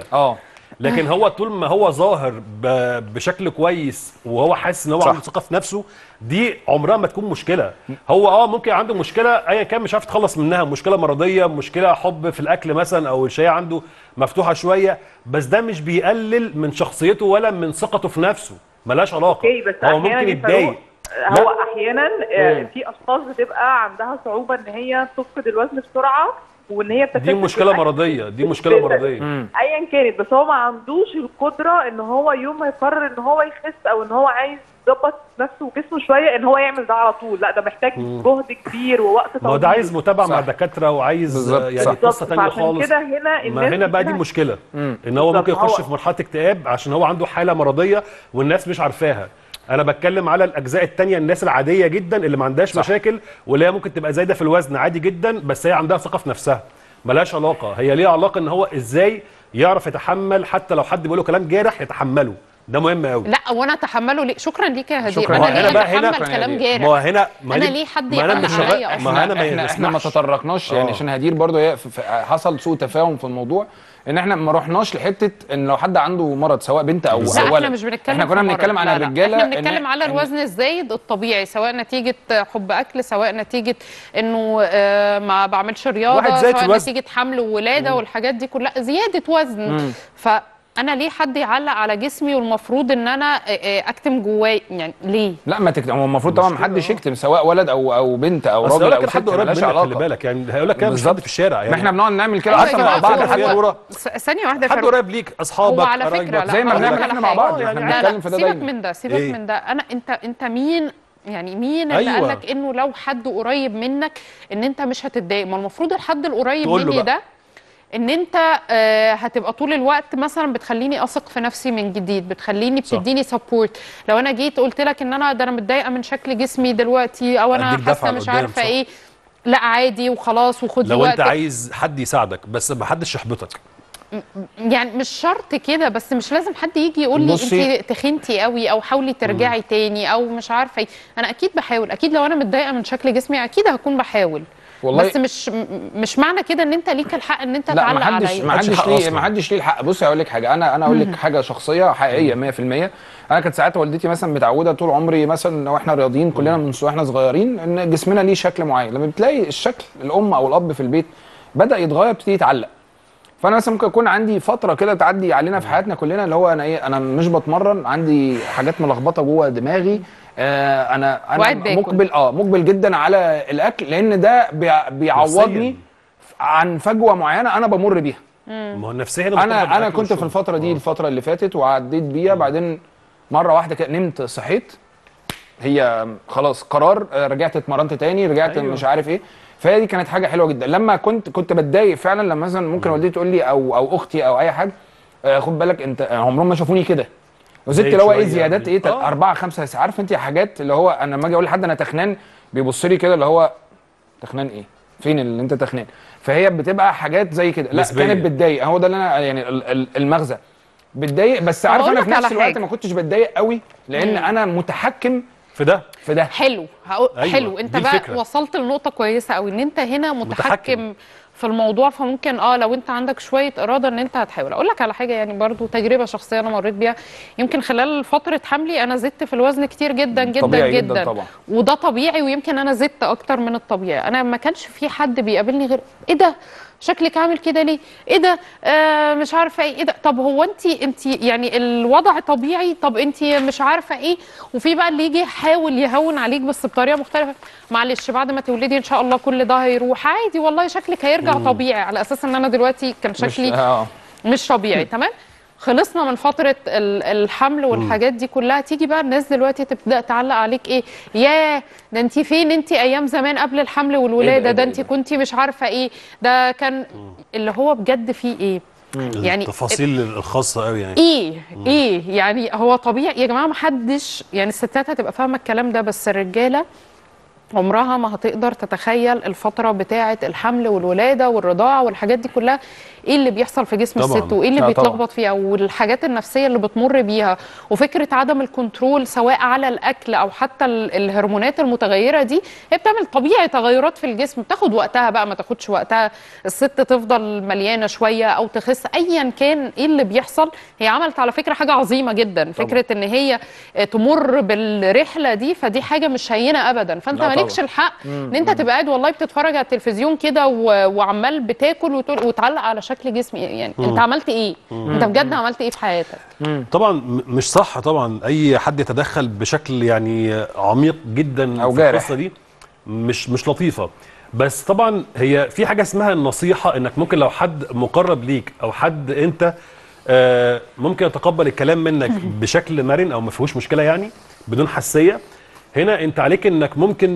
لكن هو طول ما هو ظاهر بشكل كويس وهو حاسس ان هو عنده ثقه في نفسه، دي عمرها ما تكون مشكله. هو ممكن عنده مشكله ايا كان مش عارف يتخلص منها، مشكله مرضيه، مشكله حب في الاكل مثلا، او الشهيه عنده مفتوحه شويه، بس ده مش بيقلل من شخصيته ولا من ثقته في نفسه، ملهاش علاقه. اوكي، بس هو أحياناً ممكن يا يتضايق. فاروق، هو احيانا في اشخاص بتبقى عندها صعوبه ان هي تفقد الوزن بسرعه، وان هي دي مشكله مرضيه، دي مشكله مرضيه. ايا كانت، بس هو ما عندوش القدره ان هو يوم ما يقرر ان هو يخس او ان هو عايز يظبط نفسه وجسمه شويه ان هو يعمل ده على طول. لا، ده محتاج جهد كبير ووقت طويل. ما هو ده عايز متابعه مع دكاتره، وعايز يعني قصه ثانيه خالص. كده هنا ما هنا بقى دي المشكله، ان هو ممكن يخش في مرحله اكتئاب عشان هو عنده حاله مرضيه والناس مش عارفاها. انا بتكلم على الاجزاء التانية، الناس العاديه جدا اللي ما عندهاش مشاكل، واللي هي ممكن تبقى زايده في الوزن عادي جدا، بس هي عندها ثقه في نفسها. ملهاش علاقه، هي ليها علاقه ان هو ازاي يعرف يتحمل، حتى لو حد بيقول له كلام جارح يتحمله، ده مهم قوي. لا، وانا اتحمله ليه؟ شكرا ليك يا هدير. شكراً. انا هنا ليه بقى اتحمل كلام جارح؟ ما هو هنا انا ليه حد يعلق عليا اصلا؟ احنا ما تطرقناش يعني عشان هدير برضو هي حصل سوء تفاهم في الموضوع، ان احنا ما رحناش لحته ان لو حد عنده مرض سواء بنت او لا، ولد. احنا مش بنتكلم، احنا كنا بنتكلم عن الرجاله، احنا بنتكلم على الوزن الزايد الطبيعي، سواء نتيجه حب اكل، سواء نتيجه انه ما بعملش رياضه، سواء نتيجه حمل وولاده والحاجات دي كلها، زياده وزن. فانا ليه حد يعلق على جسمي والمفروض ان انا اكتم جواي؟ يعني ليه؟ لا ما تكتم، هو المفروض طبعا ما حدش يكتم، سواء ولد او بنت او راجل او ست، حد قريب منك خلي بالك، يعني هيقول لك كده مش حد في الشارع يعني. ما احنا بنقعد نعمل كده اصلا مع بعض. ثانيه واحده، حد قريب ليك، اصحابك، هو على فكره زي ما بنعمل احنا مع بعض، احنا بنتكلم في ده دايما. سيبك من ده، سيبك من ده. انت مين؟ يعني مين اللي قال لك انه لو حد قريب منك ان انت مش هتتضايق؟ ما المفروض الحد القريب مني ده ان انت هتبقى طول الوقت مثلا بتخليني اثق في نفسي من جديد، بتخليني بتديني سبورت. لو انا جيت قلت لك ان انا متضايقه من شكل جسمي دلوقتي، او انا حاسه مش عارفه ايه، لا عادي وخلاص وخد لو وقتك. انت عايز حد يساعدك بس ما حدش يحبطك. يعني مش شرط كده، بس مش لازم حد يجي يقول لي انت تخنتي قوي او حاولي ترجعي تاني او مش عارفه ايه. انا اكيد بحاول، اكيد لو انا متضايقه من شكل جسمي اكيد هكون بحاول، والله. بس مش معنى كده ان انت ليك الحق ان انت تعلق عليا. ما حدش ليه الحق. بصي اقول لك حاجه، انا اقول لك حاجه شخصيه حقيقيه 100%. انا كانت ساعات والدتي مثلا متعوده طول عمري مثلا واحنا رياضيين كلنا من واحنا صغيرين ان جسمنا ليه شكل معين، لما بتلاقي الشكل الام او الاب في البيت بدا يتغير بتبتدي تعلق. فانا مثلا ممكن يكون عندي فتره كده تعدي علينا في حياتنا كلنا اللي هو انا مش بتمرن، عندي حاجات ملخبطه جوه دماغي، انا مقبل جدا على الاكل، لان ده بيعوضني عن فجوه معينه انا بمر بيها. ما هو النفسيه انا كنت في الفتره دي الفتره اللي فاتت وعديت بيها، بعدين مره واحده كده نمت صحيت، هي خلاص قرار، رجعت اتمرنت تاني، رجعت مش عارف ايه. فهي دي كانت حاجه حلوه جدا. لما كنت بتضايق فعلا لما مثلا ممكن والدتي تقول لي او اختي او اي حاجه، خد بالك انت عمرهم ما شافوني كده، وزدت اللي هو ايه زيادات ايه 4 5 ساعات. عارف انت حاجات اللي هو انا لما اجي اقول لحد انا تخنان بيبص لي كده اللي هو تخنان ايه؟ فين اللي انت تخنان؟ فهي بتبقى حاجات زي كده. لا كانت بتضايق، هو ده اللي انا يعني المغزى بتضايق. بس عارف انا في نفس الوقت ما كنتش بتضايق قوي لان انا متحكم في ده. حلو. حلو، انت بقى وصلت لنقطه كويسه قوي، ان انت هنا متحكم في الموضوع، فممكن لو انت عندك شويه اراده ان انت هتحاول. اقول لك على حاجه يعني برضو تجربه شخصيه انا مريت بيها. يمكن خلال فتره حملي انا زدت في الوزن كتير جدا جدا طبيعي جدا طبعا. وده طبيعي، ويمكن انا زدت اكتر من الطبيعي. انا ما كانش في حد بيقابلني غير ايه ده شكلك عامل كده ليه؟ ايه ده؟ مش عارفه ايه ده؟ طب هو انت يعني الوضع طبيعي؟ طب انت مش عارفه ايه؟ وفي بقى اللي يجي يحاول يهون عليك بس بطريقه مختلفه. معلش بعد ما تولدي ان شاء الله كل ده هيروح عادي، والله شكلك هيرجع طبيعي، على اساس ان انا دلوقتي كان شكلي مش طبيعي. تمام؟ خلصنا من فترة الحمل والحاجات دي كلها، تيجي بقى الناس دلوقتي تبدأ تعلق عليك ايه؟ ياه ده انت فين انت ايام زمان قبل الحمل والولادة؟ ده انت كنتي مش عارفة ايه، ده كان اللي هو بجد فيه ايه؟ يعني التفاصيل الخاصة قوي يعني ايه يعني هو طبيعي يا جماعة، ما حدش يعني الستات هتبقى فاهمة الكلام ده، بس الرجالة عمرها ما هتقدر تتخيل الفترة بتاعة الحمل والولادة والرضاعة والحاجات دي كلها، ايه اللي بيحصل في جسم الست وايه اللي بيتلخبط فيها، والحاجات النفسية اللي بتمر بيها، وفكرة عدم الكنترول سواء على الأكل أو حتى الهرمونات المتغيرة دي. هي بتعمل طبيعي تغيرات في الجسم، بتاخد وقتها بقى ما تاخدش وقتها، الست تفضل مليانة شوية أو تخس، أيا كان ايه اللي بيحصل. هي عملت على فكرة حاجة عظيمة جدا، فكرة ان هي تمر بالرحلة دي، فدي حاجة مش هينة أبدا. فأنت مالكش الحق ان انت تبقى قاعد والله بتتفرج على التلفزيون كده وعمال بتاكل وتعلق على شكل جسمي. يعني انت عملت ايه؟ انت بجد عملت ايه في حياتك؟ طبعا مش صح طبعا اي حد يتدخل بشكل يعني عميق جدا أو في القصه دي، مش لطيفه. بس طبعا هي في حاجه اسمها النصيحه، انك ممكن لو حد مقرب ليك او حد انت ممكن يتقبل الكلام منك بشكل مرن او ما فيهوش مشكله يعني بدون حساسيه، هنا انت عليك انك ممكن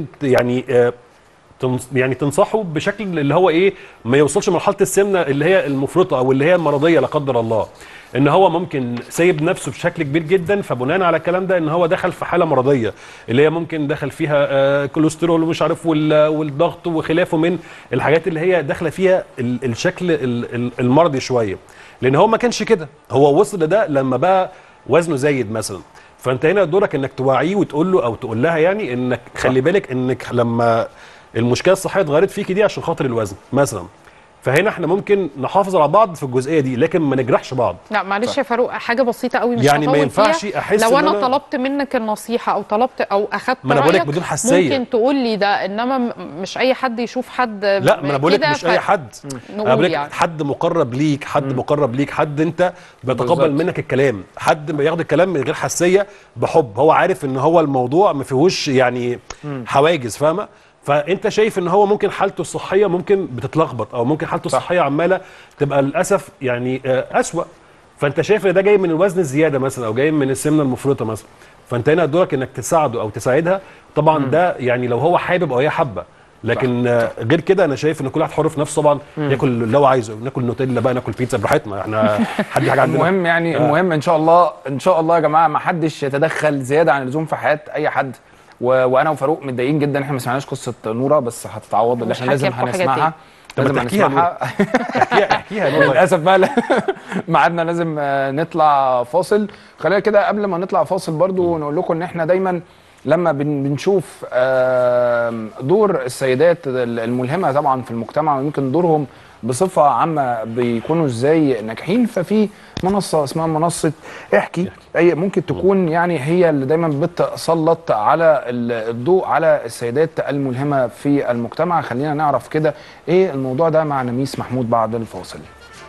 يعني تنصحه بشكل اللي هو ايه، ما يوصلش مرحله السمنه اللي هي المفرطه او اللي هي المرضيه لا قدر الله، ان هو ممكن سايب نفسه بشكل كبير جدا، فبناء على الكلام ده ان هو دخل في حاله مرضيه اللي هي ممكن دخل فيها كوليسترول ومش عارف والضغط وخلافه من الحاجات اللي هي داخله فيها الشكل المرضي شويه، لان هو ما كانش كده، هو وصل لده لما بقى وزنه زايد مثلا. فانت هنا دورك انك توعيه وتقول له او تقول لها يعني انك خلي بالك انك لما المشكله الصحيه اتغيرت فيكي دي عشان خاطر الوزن مثلا، فهنا احنا ممكن نحافظ على بعض في الجزئيه دي لكن ما نجرحش بعض. لا معلش يا فاروق، حاجه بسيطه قوي مش يعني ما ينفعش احس لو انا طلبت منك النصيحه او طلبت او اخدت ما انا بقول لك بدون حساسيه ممكن تقول لي ده، انما مش اي حد يشوف حد. لا ما انا بقول لك مش اي حد، انا بقول لك يعني حد مقرب ليك، حد انت بيتقبل منك الكلام، حد بياخد الكلام من غير حساسيه بحب، هو عارف ان هو الموضوع ما فيهوش يعني حواجز، فاهمه؟ فانت شايف ان هو ممكن حالته الصحيه ممكن بتتلخبط او ممكن حالته الصحيه عماله تبقى للاسف يعني اسوأ، فانت شايف ان ده جاي من الوزن الزياده مثلا او جاي من السمنه المفرطه مثلا، فانت هنا دورك انك تساعده او تساعدها. طبعا ده يعني لو هو حابب او هي حابه، لكن غير كده انا شايف ان كل واحد حر في نفسه طبعا، ياكل اللي هو عايزه، ناكل نوتيلا بقى، ناكل بيتزا براحتنا، احنا حد حاجه عندنا. المهم يعني المهم ان شاء الله يا جماعه ما حدش يتدخل زياده عن اللزوم في حياه اي حد. وانا وفاروق متضايقين جدا، احنا ما سمعناش قصه نوره بس هتتعوض، اللي احنا لازم هنسمعها. لازم هنسمعها. احكيها للاسف بقى ميعادنا لازم نطلع فاصل. خلينا كده قبل ما نطلع فاصل برضو نقول لكم ان احنا دايما لما بنشوف دور السيدات الملهمه طبعا في المجتمع ويمكن دورهم بصفه عامه بيكونوا ازاي ناجحين، ففي منصه اسمها منصه احكي، اي ممكن تكون يعني هي اللي دايما بتسلط على الضوء على السيدات الملهمه في المجتمع. خلينا نعرف كده ايه الموضوع ده مع نميس محمود بعد الفاصل.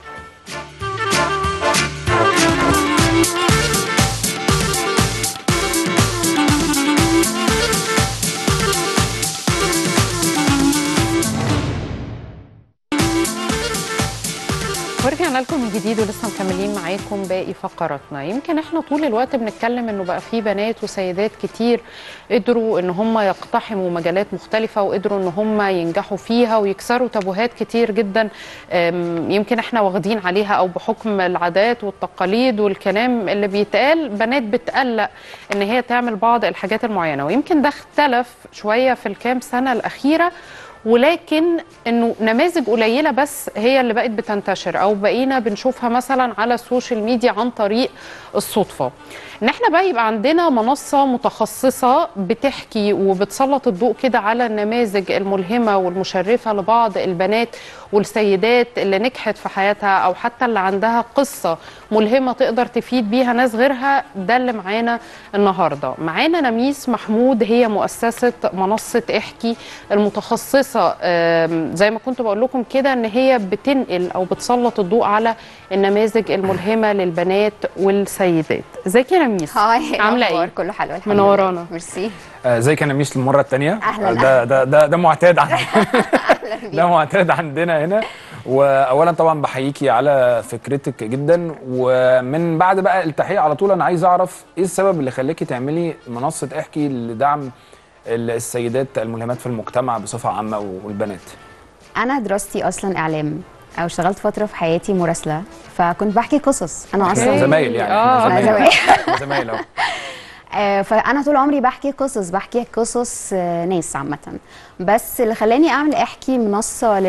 ورجعنا لكم من جديد ولسه مكملين معاكم باقي فقراتنا. يمكن احنا طول الوقت بنتكلم انه بقى في بنات وسيدات كتير قدروا ان هم يقتحموا مجالات مختلفة وقدروا ان هم ينجحوا فيها ويكسروا تابوهات كتير جدا يمكن احنا واخدين عليها او بحكم العادات والتقاليد والكلام اللي بيتقال بنات بتقلق ان هي تعمل بعض الحاجات المعينة. ويمكن ده اختلف شوية في الكام سنة الأخيرة، ولكن انه نماذج قليله بس هي اللي بقت بتنتشر او بقينا بنشوفها مثلا على السوشيال ميديا عن طريق الصدفه. ان احنا بقى يبقى عندنا منصه متخصصه بتحكي وبتسلط الضوء كده على النماذج الملهمه والمشرفه لبعض البنات والسيدات اللي نجحت في حياتها او حتى اللي عندها قصه ملهمه تقدر تفيد بيها ناس غيرها. ده اللي معانا النهارده. معانا نميس محمود، هي مؤسسه منصه احكي المتخصصه زي ما كنت بقول لكم كده ان هي بتنقل او بتسلط الضوء على النماذج الملهمه للبنات والسيدات. ازيك يا نميس؟ هاي، عامله ايه؟ كله حلو الحمد لله. منورانا. ميرسي. ازيك يا نميس المره الثانيه؟ اهلا. ده معتاد عندنا. اهلا بيك. ده معتاد عندنا هنا. واولا طبعا بحييكي على فكرتك جدا، ومن بعد بقى التحيه على طول انا عايز اعرف ايه السبب اللي خلاكي تعملي منصه احكي لدعم السيدات الملهمات في المجتمع بصفه عامه والبنات. انا دراستي اصلا اعلام، او اشتغلت فتره في حياتي مراسله، فكنت بحكي قصص. انا اصلا زمايل يعني. زمايل اهو. فانا طول عمري بحكي قصص ناس عامه. بس اللي خلاني اعمل احكي منصه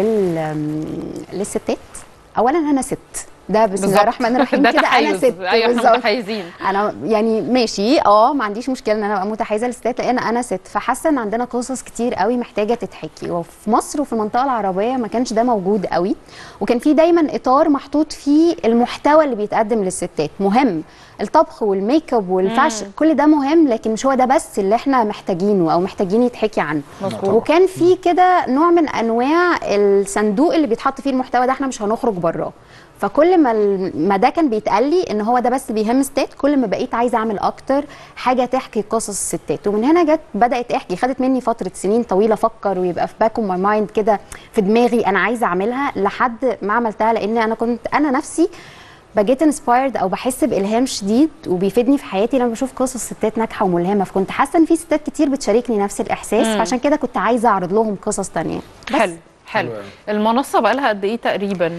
للستات، اولا انا ست، ده بسم الله الرحمن الرحيم ده كده انا تحيز. ست. ايوه احنا متحيزين. انا يعني ماشي، ما عنديش مشكله ان انا ابقى متحيزه للستات لان انا ست، فحاسه ان عندنا قصص كتير قوي محتاجه تتحكي. وفي مصر وفي المنطقه العربيه ما كانش ده موجود قوي، وكان في دايما اطار محطوط فيه المحتوى اللي بيتقدم للستات. مهم الطبخ والميك اب والفاشن، كل ده مهم، لكن مش هو ده بس اللي احنا محتاجينه او محتاجين يتحكي عنه. مظبوط. وكان في كده نوع من انواع الصندوق اللي بيتحط فيه المحتوى ده، احنا مش هنخرج براه. فكل ما ده كان بيتقال لي ان هو ده بس بيهم ستات، كل ما بقيت عايزه اعمل اكتر حاجه تحكي قصص الستات. ومن هنا بدات احكي. خدت مني فتره سنين طويله افكر ويبقى في باك اوف ماي مايند كده في دماغي انا عايزه اعملها، لحد ما عملتها لان انا كنت نفسي بجيت انسبايرد او بحس بالهام شديد وبيفيدني في حياتي لما بشوف قصص ستات ناجحه وملهمه. فكنت حاسه ان في ستات كتير بتشاركني نفس الاحساس، فعشان كده كنت عايزه اعرض لهم قصص تانية. حلو. المنصه بقى لها قد ايه تقريبا؟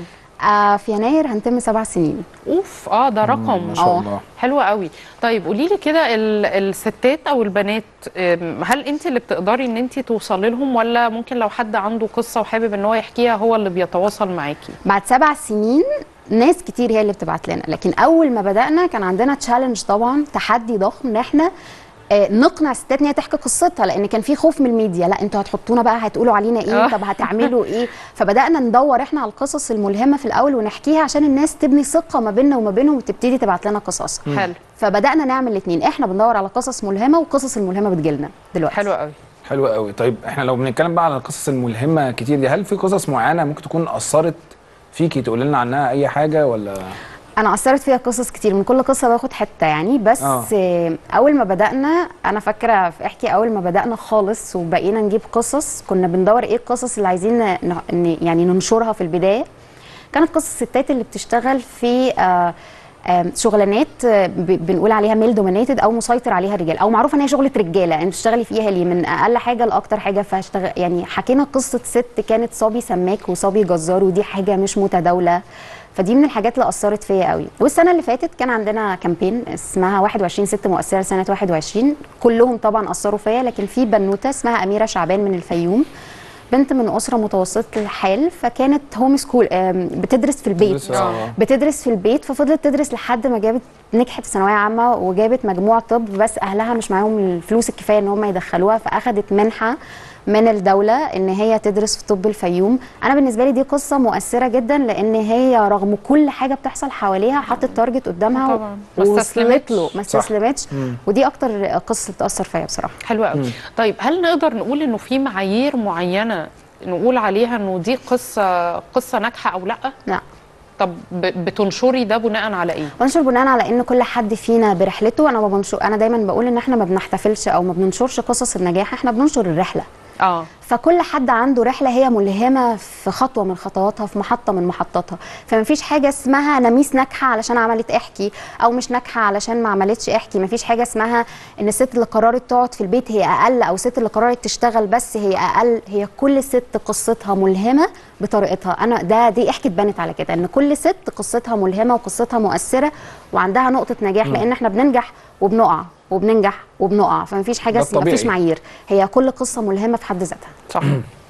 في يناير هنتم 7 سنين. اوف، ده رقم ما شاء الله. حلو قوي. طيب قولي لي كده، الستات او البنات هل انت اللي بتقدري ان انت توصلي لهم، ولا ممكن لو حد عنده قصه وحابب ان هو يحكيها هو اللي بيتواصل معاكي؟ بعد 7 سنين ناس كتير هي اللي بتبعت لنا، لكن اول ما بدانا كان عندنا تشالنج، طبعا تحدي ضخم ان احنا نقنع الستات ان هي تحكي قصتها، لان كان في خوف من الميديا، لا انتوا هتحطونا بقى هتقولوا علينا ايه، طب هتعملوا ايه. فبدانا ندور احنا على القصص الملهمه في الاول ونحكيها عشان الناس تبني ثقه ما بيننا وما بينهم وتبتدي تبعت لنا قصص. حلو. فبدانا نعمل الاثنين، احنا بندور على قصص ملهمه والقصص الملهمه بتجيلنا دلوقتي. حلو قوي. حلو قوي. طيب احنا لو بنتكلم بقى على القصص الملهمه كتير دي، هل في قصص معينه ممكن تكون اثرت فيكي تقول لنا عنها اي حاجه ولا؟ انا اثرت فيها قصص كتير، من كل قصه باخد حته يعني. بس اول ما بدانا، انا فاكره في احكي اول ما بدانا خالص وبقينا نجيب قصص، كنا بندور ايه القصص اللي عايزين يعني ننشرها. في البدايه كانت قصص الستات اللي بتشتغل في شغلانات بنقول عليها ميل دومينيتد او مسيطر عليها الرجال، او معروفه ان هي شغله رجاله، انت بتشتغلي فيها ليه من اقل حاجه لاكتر حاجه. فاشتغل يعني حكينا قصه ست كانت صبي سماك وصبي جزار، ودي حاجه مش متداوله. فدي من الحاجات اللي اثرت فيا قوي. والسنه اللي فاتت كان عندنا كامبين اسمها 21 ست مؤثره سنه 21، كلهم طبعا اثروا فيا، لكن في بنوته اسمها اميره شعبان من الفيوم، بنت من اسره متوسطه الحال، فكانت هوم سكول، بتدرس في البيت. بتدرس في البيت، ففضلت تدرس لحد ما نجحت في ثانويه عامه وجابت مجموع طب، بس اهلها مش معاهم الفلوس الكفايه ان هم يدخلوها، فاخدت منحه من الدوله ان هي تدرس في طب الفيوم. انا بالنسبه لي دي قصه مؤثره جدا، لان هي رغم كل حاجه بتحصل حواليها حطت تارجت قدامها ووصلت له، ما استسلمتش. ودي اكتر قصه بتاثر فيا بصراحه. حلوه قوي. طيب هل نقدر نقول انه في معايير معينه نقول عليها انه دي قصه ناجحه او لا؟ لا. طب بتنشري ده بناء على ايه؟ بنشر بناء على ان كل حد فينا برحلته. انا دايما بقول ان احنا ما بنحتفلش او ما بننشرش قصص النجاح، احنا بننشر الرحله. فكل حد عنده رحله هي ملهمه في خطوه من خطواتها، في محطه من محطاتها. فما فيش حاجه اسمها نميس ناجحه علشان عملت احكي، او مش ناجحه علشان ما عملتش احكي. ما فيش حاجه اسمها ان الست اللي قررت تقعد في البيت هي اقل، او الست اللي قررت تشتغل بس هي اقل. هي كل ست قصتها ملهمه بطريقتها. دي احكي اتبنت على كده، ان كل ست قصتها ملهمه وقصتها مؤثره وعندها نقطه نجاح. لان احنا بننجح وبنقع وبننجح وبنقع، فما فيش حاجه، ما فيش معايير. هي كل قصه ملهمه في حد ذاتها. صح.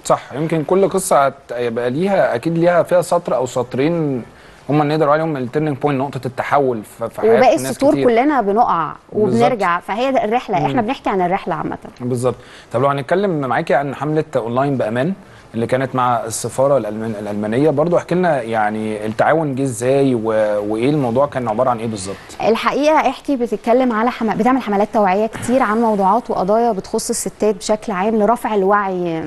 صح. يمكن كل قصه هيبقى ليها اكيد ليها فيها سطر او سطرين هم اللي نقدر عليهم التيرنينج بوينت، نقطه التحول في حياه وباقي ناس السطور كتير. كلنا بنقع وبنرجع، فهي ده الرحله. احنا بنحكي عن الرحله عامه. بالظبط. طب لو هنتكلم معاكي عن حمله اونلاين بامان اللي كانت مع السفاره الالمانيه، برضو احكي لنا يعني التعاون جه ازاي وايه الموضوع كان عباره عن ايه بالظبط؟ الحقيقه احكي بتتكلم على بتعمل حملات توعيه كتير عن موضوعات وقضايا بتخص الستات بشكل عام لرفع الوعي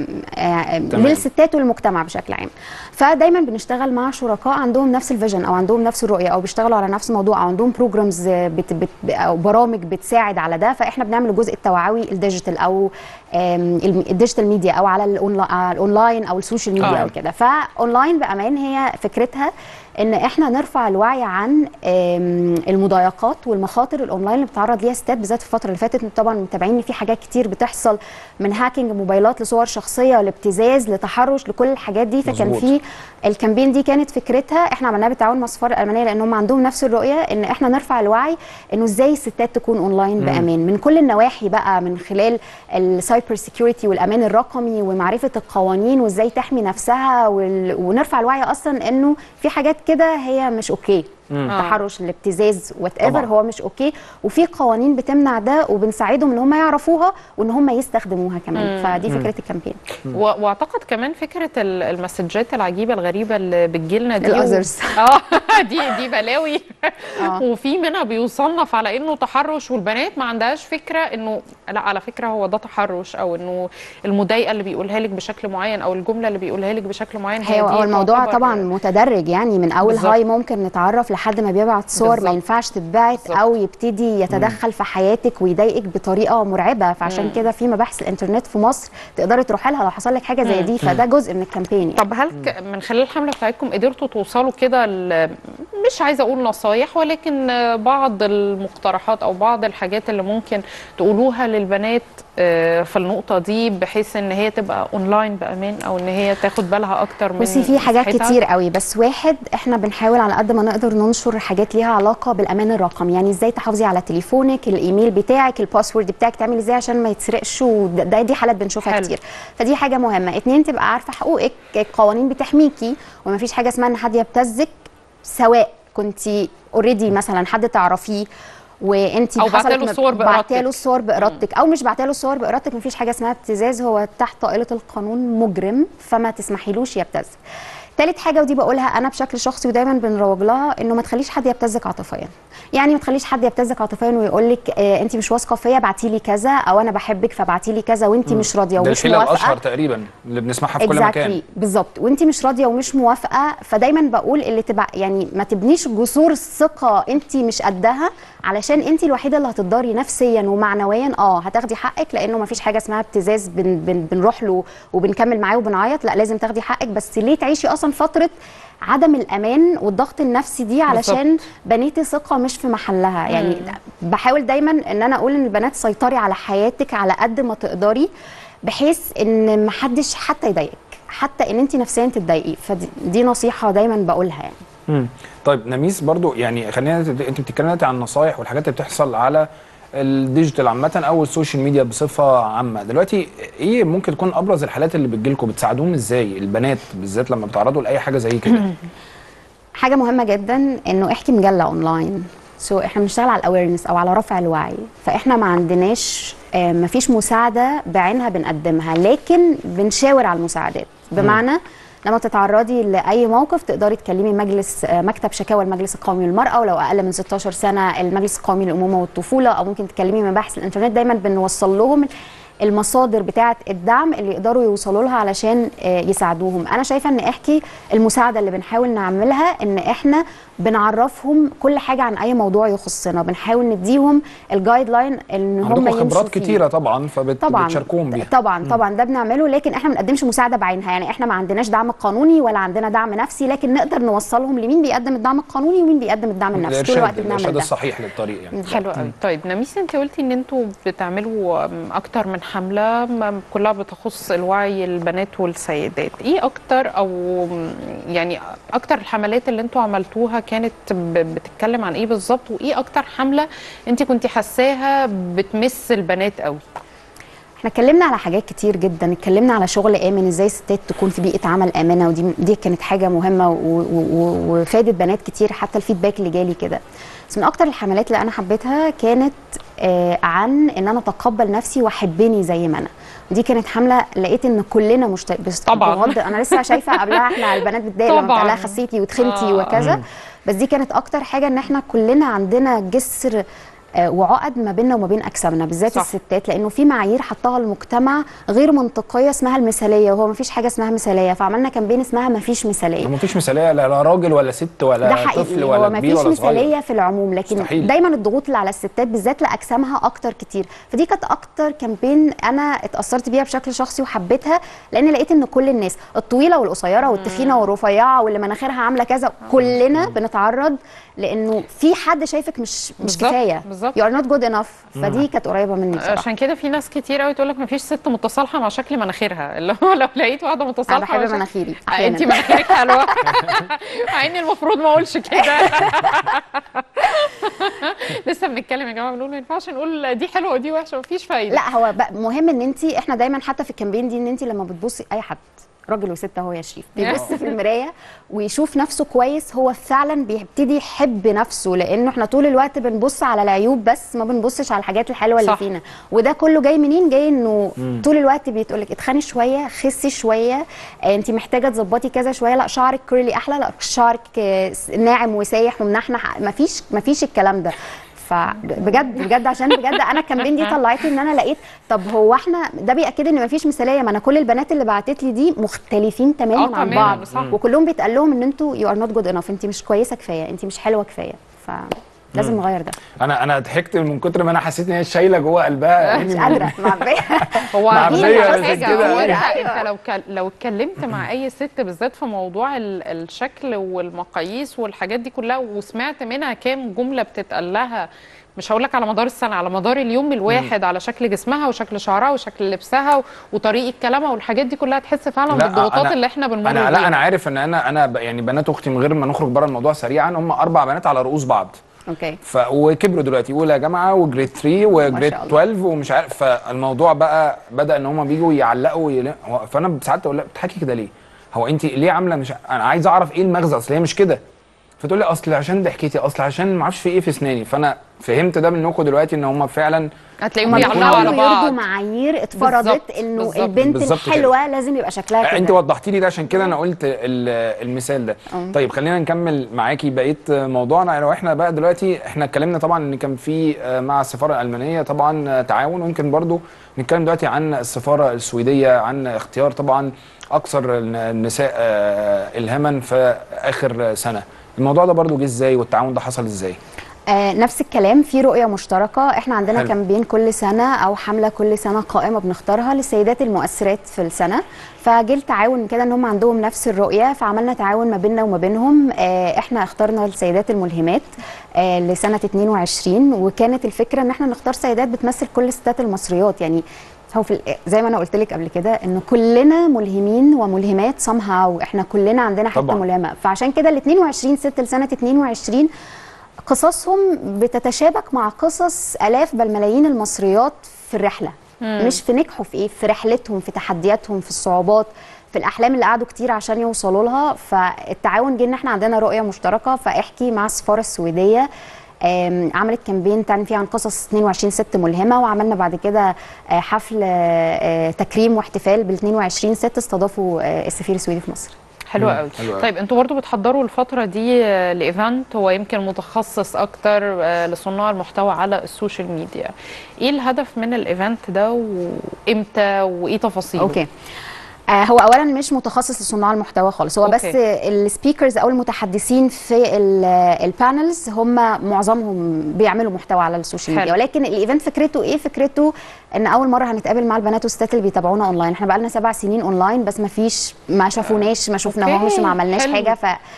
للستات والمجتمع بشكل عام. فدايما بنشتغل مع شركاء عندهم نفس الفيجن او عندهم نفس الرؤيه او بيشتغلوا على نفس الموضوع او عندهم بروجرامز او برامج بتساعد على ده. فاحنا بنعمل الجزء التوعوي الديجيتال او الديجيتال ميديا او على الاونلاين او السوشيال ميديا او كده. فاونلاين بامان هي فكرتها ان احنا نرفع الوعي عن المضايقات والمخاطر الاونلاين اللي بتتعرض ليها الستات بالذات في الفتره اللي فاتت. طبعا متابعين ان في حاجات كتير بتحصل من هاكينج موبايلات لصور شخصيه لابتزاز لتحرش لكل الحاجات دي. فكان في الكامبين دي كانت فكرتها احنا عملناها بالتعاون مع السفاره الالمانيه لان هم عندهم نفس الرؤيه ان احنا نرفع الوعي انه ازاي الستات تكون اونلاين بامان من كل النواحي بقى، من خلال السايبر سيكيورتي والامان الرقمي ومعرفه القوانين وازاي تحمي نفسها ونرفع الوعي اصلا انه في حاجات كده هي مش اوكي. التحرش الابتزاز وات ايفر هو مش اوكي، وفي قوانين بتمنع ده وبنساعدهم ان هم يعرفوها وان هم يستخدموها كمان. فدي فكره الكامبين. واعتقد كمان فكره المسجات العجيبه الغريبه اللي بتجيلنا دي الاذرز دي بلاوي وفي منها بيصنف على انه تحرش والبنات ما عندهاش فكره انه لا على فكره هو ده تحرش، او انه المضايقه اللي بيقولها لك بشكل معين او الجمله اللي بيقولها لك بشكل معين هو الموضوع طبعا متدرج يعني من اول بالزبط. هاي ممكن نتعرف لحد ما بيبعت صور بالزبط. ما ينفعش تتبعت او يبتدي يتدخل في حياتك ويضايقك بطريقه مرعبه. فعشان كده في مباحث الانترنت في مصر تقدري تروحي لها لو حصل لك حاجه زي دي. فده جزء من الكامبين يعني. طب هل من خلال الحمله بتاعتكم قدرتوا توصلوا كده مش عايزه اقول نصايح ولكن بعض المقترحات او بعض الحاجات اللي ممكن تقولوها للبنات في النقطه دي بحيث ان هي تبقى اونلاين بامان او ان هي تاخد بالها اكتر من بصي في حاجات كتير قوي، بس واحد احنا بنحاول على قد ما نقدر ننشر حاجات ليها علاقه بالامان الرقمي. يعني ازاي تحافظي على تليفونك، الايميل بتاعك، الباسورد بتاعك تعملي ازاي عشان ما يتسرقش. دي حالات بنشوفها كتير. فدي حاجه مهمه. 2 تبقى عارفه حقوقك، القوانين بتحميكي وما فيش حاجه اسمها ان حد يبتزك سواء كنتي اوريدي مثلا حد تعرفيه وانت بعتله الصور بارادتك او مش بعتله الصور بارادتك. مفيش حاجه اسمها ابتزاز، هو تحت طائله القانون مجرم فما تسمحيلوش يبتز. ثالث حاجه ودي بقولها انا بشكل شخصي ودايما بنروج لها انه ما تخليش حد يبتزك عاطفيا. يعني ما تخليش حد يبتزك عاطفيا ويقول لك انت مش واثقه فيا ابعتي لي كذا، او انا بحبك فابعتي لي كذا وانت مش راضيه ومش موافقه. ده الحيله الاشهر تقريبا اللي بنسمعها في كل مكان. بالظبط. وانت مش راضيه ومش موافقه. فدايما بقول اللي تبقى يعني ما تبنيش جسور الثقه انت مش قدها علشان انت الوحيده اللي هتضري نفسيا ومعنويا. هتاخدي حقك لانه ما فيش حاجه اسمها ابتزاز بنروح له وبنكمل معاه وبنعيط. لا لازم تاخدي حقك. بس ليه تعيشي اصلا فتره عدم الامان والضغط النفسي دي علشان بنيتي ثقه مش في محلها. يعني بحاول دايما ان انا اقول ان البنات سيطري على حياتك على قد ما تقدري بحيث ان محدش حتى يضايقك، حتى ان انت نفسيا تتضايقي. فدي نصيحه دايما بقولها يعني. طيب نميس برضو يعني خلينا انت بتتكلمي عن النصايح والحاجات اللي بتحصل على الديجيتال عامه او السوشيال ميديا بصفه عامه. دلوقتي ايه ممكن تكون ابرز الحالات اللي بتجيلكم؟ بتساعدوهم ازاي البنات بالذات لما بتعرضوا لاي حاجه زي كده؟ حاجه مهمه جدا انه احكي مجله اونلاين. احنا بنشتغل على الاويرنس او على رفع الوعي. فاحنا ما عندناش ما فيش مساعده بعينها بنقدمها لكن بنشاور على المساعدات. بمعنى لما تتعرضي لاي موقف تقدري تكلمي مكتب شكاوى المجلس القومي للمراه، ولو اقل من 16 سنه المجلس القومي للامومه والطفوله، او ممكن تكلمي مباحث الانترنت. دايما بنوصل لهم المصادر بتاعه الدعم اللي يقدروا يوصلوا لها علشان يساعدوهم. انا شايفه ان احكي المساعده اللي بنحاول نعملها ان احنا بنعرفهم كل حاجه عن اي موضوع يخصنا، بنحاول نديهم الجايد لاين ان هم يمشوا خبرات كتيره طبعا فبتشاركوهم بيها. طبعا ده بنعمله. لكن احنا ما بنقدمش مساعده بعينها. يعني احنا ما عندناش دعم قانوني ولا عندنا دعم نفسي، لكن نقدر نوصلهم لمين بيقدم الدعم القانوني ومين بيقدم الدعم النفسي. طول الوقت بنعمل ده. الارشاد الصحيح للطريق يعني. حلو قوي. طيب نميس انت قلتي ان انتوا بتعملوا اكتر من حمله كلها بتخص الوعي البنات والسيدات. ايه اكتر او يعني اكتر الحملات اللي انتوا عملتوها كانت بتتكلم عن ايه بالظبط؟ وايه اكتر حمله انت كنتي حاساها بتمس البنات قوي؟ احنا اتكلمنا على حاجات كتير جدا، اتكلمنا على شغل امن، ازاي الستات تكون في بيئه عمل امنه، ودي كانت حاجه مهمه وفادت بنات كتير، حتى الفيدباك اللي جالي كده. بس من اكتر الحملات اللي انا حبيتها كانت عن ان انا اتقبل نفسي واحبني زي ما انا، ودي كانت حمله لقيت ان كلنا طبعا. انا لسه شايفه قبلها احنا البنات بتضايق لما بتقول لها خسيتي وتخنتي وكذا، بس دي كانت اكتر حاجه ان احنا كلنا عندنا جسر وعقد ما بيننا وما بين اجسامنا، بالذات الستات، لانه في معايير حطها المجتمع غير منطقيه اسمها المثاليه، وهو ما فيش حاجه اسمها مثاليه، فعملنا كامبين اسمها ما فيش مثاليه. ما فيش مثاليه لا راجل ولا ست ولا طفل ولا كبير ولا صغير، ما فيش مثاليه في العموم، لكن مستحيل. دايما الضغوط اللي على الستات بالذات لاجسامها اكتر كتير، فدي كانت اكتر كامبين انا اتاثرت بيها بشكل شخصي وحبيتها، لان لقيت ان كل الناس الطويله والقصيره والتخينه والرفيعه واللي مناخيرها عامله كذا كلنا بنتعرض لانه في حد شايفك مش كفايه، you are not good enough. فدي كانت قريبه مني بصراحه. عشان كده في ناس كتير قوي تقول لك ما فيش ست متصالحه مع شكل مناخيرها، اللي هو لو لقيت واحده متصالحه انا بحب مناخيري احيانا. انت مناخيرك حلوه مع اني المفروض ما اقولش كده. لسه بنتكلم يا جماعه، بنقول ما ينفعش نقول دي حلوه ودي وحشه، مفيش فايده. لا هو مهم ان انت، احنا دايما حتى في الكامبين دي ان انت لما بتبصي اي حد راجل وست اهو يا شريف بيبص في المرايه ويشوف نفسه كويس، هو فعلا بيبتدي يحب نفسه، لانه احنا طول الوقت بنبص على العيوب بس ما بنبصش على الحاجات الحلوه اللي فينا، وده كله جاي منين؟ جاي انه طول الوقت بيتقولك اتخني شويه، خسي شويه، انت محتاجه تظبطي كذا شويه، لا شعرك كيرلي احلى، لا شعرك ناعم وسايح ومنحنح، مفيش الكلام ده. فبجد عشان بجد انا الكامبين دي طلعتني ان انا لقيت طب هو احنا ده بياكد ان مفيش مثاليه، ما انا كل البنات اللي بعتت لي دي مختلفين تماما عن بعض، وكلهم بيتقال لهم ان انتوا يو ار نوت جود انف، انت مش كويسه كفايه، انت مش حلوه كفايه، فلازم نغير ده. انا ضحكت من كتر ما انا حسيت ان هي شايله جوه قلبها مش قادره معبيه. هو معبيه انت لو اتكلمت مع اي ست بالذات في موضوع الشكل والمقاييس والحاجات دي كلها، وسمعت منها كام جمله بتتقال لها، مش هقول لك على مدار السنه، على مدار اليوم الواحد، على شكل جسمها وشكل شعرها وشكل لبسها وطريقه كلامها والحاجات دي كلها، تحس فعلا بالضغوطات اللي احنا بنمر بيها. لا انا عارف ان انا يعني بنات اختي من غير ما نخرج بره الموضوع سريعا، هم 4 بنات على رؤوس بعض. اوكي. وكبروا دلوقتي اولى جامعه وجريد 3 وجريد 12 ومش عارف، فالموضوع بقى بدا ان هم بيجوا يعلقوا فانا ساعات اقول لها بتضحكي كده ليه؟ هو انت ليه عامله مش انا عايز اعرف ايه المغزى، اصل هي مش كده. فتقول لي اصل عشان ضحكتي، اصل عشان ما اعرفش في ايه في اسناني. فانا فهمت ده منكم دلوقتي ان هم فعلا هتلاقيهم بيعلقوا على بعض، يرضوا معايير اتفرضت انه البنت الحلوه لازم يبقى شكلها كده. انت وضحتي لي ده عشان كده انا قلت المثال ده. طيب خلينا نكمل معاكي بقيه موضوعنا. لو احنا بقى دلوقتي احنا اتكلمنا طبعا ان كان في مع السفاره الالمانيه طبعا تعاون، ويمكن برضو نتكلم دلوقتي عن السفاره السويديه، عن اختيار طبعا اكثر النساء الهاما في اخر سنه. الموضوع ده برضو جه ازاي والتعاون ده حصل ازاي؟ نفس الكلام، في رؤية مشتركة. احنا عندنا كامبين كل سنة او حملة كل سنة قائمة بنختارها للسيدات المؤثرات في السنة، فجه التعاون كده ان هم عندهم نفس الرؤية، فعملنا تعاون ما بيننا وما بينهم. احنا اخترنا السيدات الملهمات لسنة 22، وكانت الفكرة ان احنا نختار سيدات بتمثل كل الستات المصريات. يعني هو زي ما انا قلت لك قبل كده ان كلنا ملهمين وملهمات somehow، احنا كلنا عندنا حته ملهمه، فعشان كده ال 22 ست لسنه 22 قصصهم بتتشابك مع قصص الاف بل ملايين المصريات في الرحله. مش في نجحوا في ايه، في رحلتهم، في تحدياتهم، في الصعوبات، في الاحلام اللي قعدوا كتير عشان يوصلوا لها. فالتعاون جه ان احنا عندنا رؤيه مشتركه، فاحكي مع السفاره السويديه عملت كامبين تاني فيها عن قصص 22 ست ملهمه، وعملنا بعد كده حفل تكريم واحتفال بال 22 ست استضافوا السفير السويدي في مصر. حلو قوي. طيب انتوا برضو بتحضروا الفتره دي لايفنت هو يمكن متخصص اكتر لصناع المحتوى على السوشيال ميديا، ايه الهدف من الايفنت ده وامتى وايه تفاصيله؟ اوكي. هو اولا مش متخصص لصناع المحتوى خالص، هو بس السبيكرز او المتحدثين في البانلز هم معظمهم بيعملوا محتوى على السوشيال ميديا. ولكن الايفنت فكرته ايه؟ فكرته ان اول مره هنتقابل مع البنات والستات اللي بيتابعونا اونلاين. احنا بقى لنا 7 سنين اونلاين، بس ما شافوناش، ما شفناهمش، ما عملناش حاجه.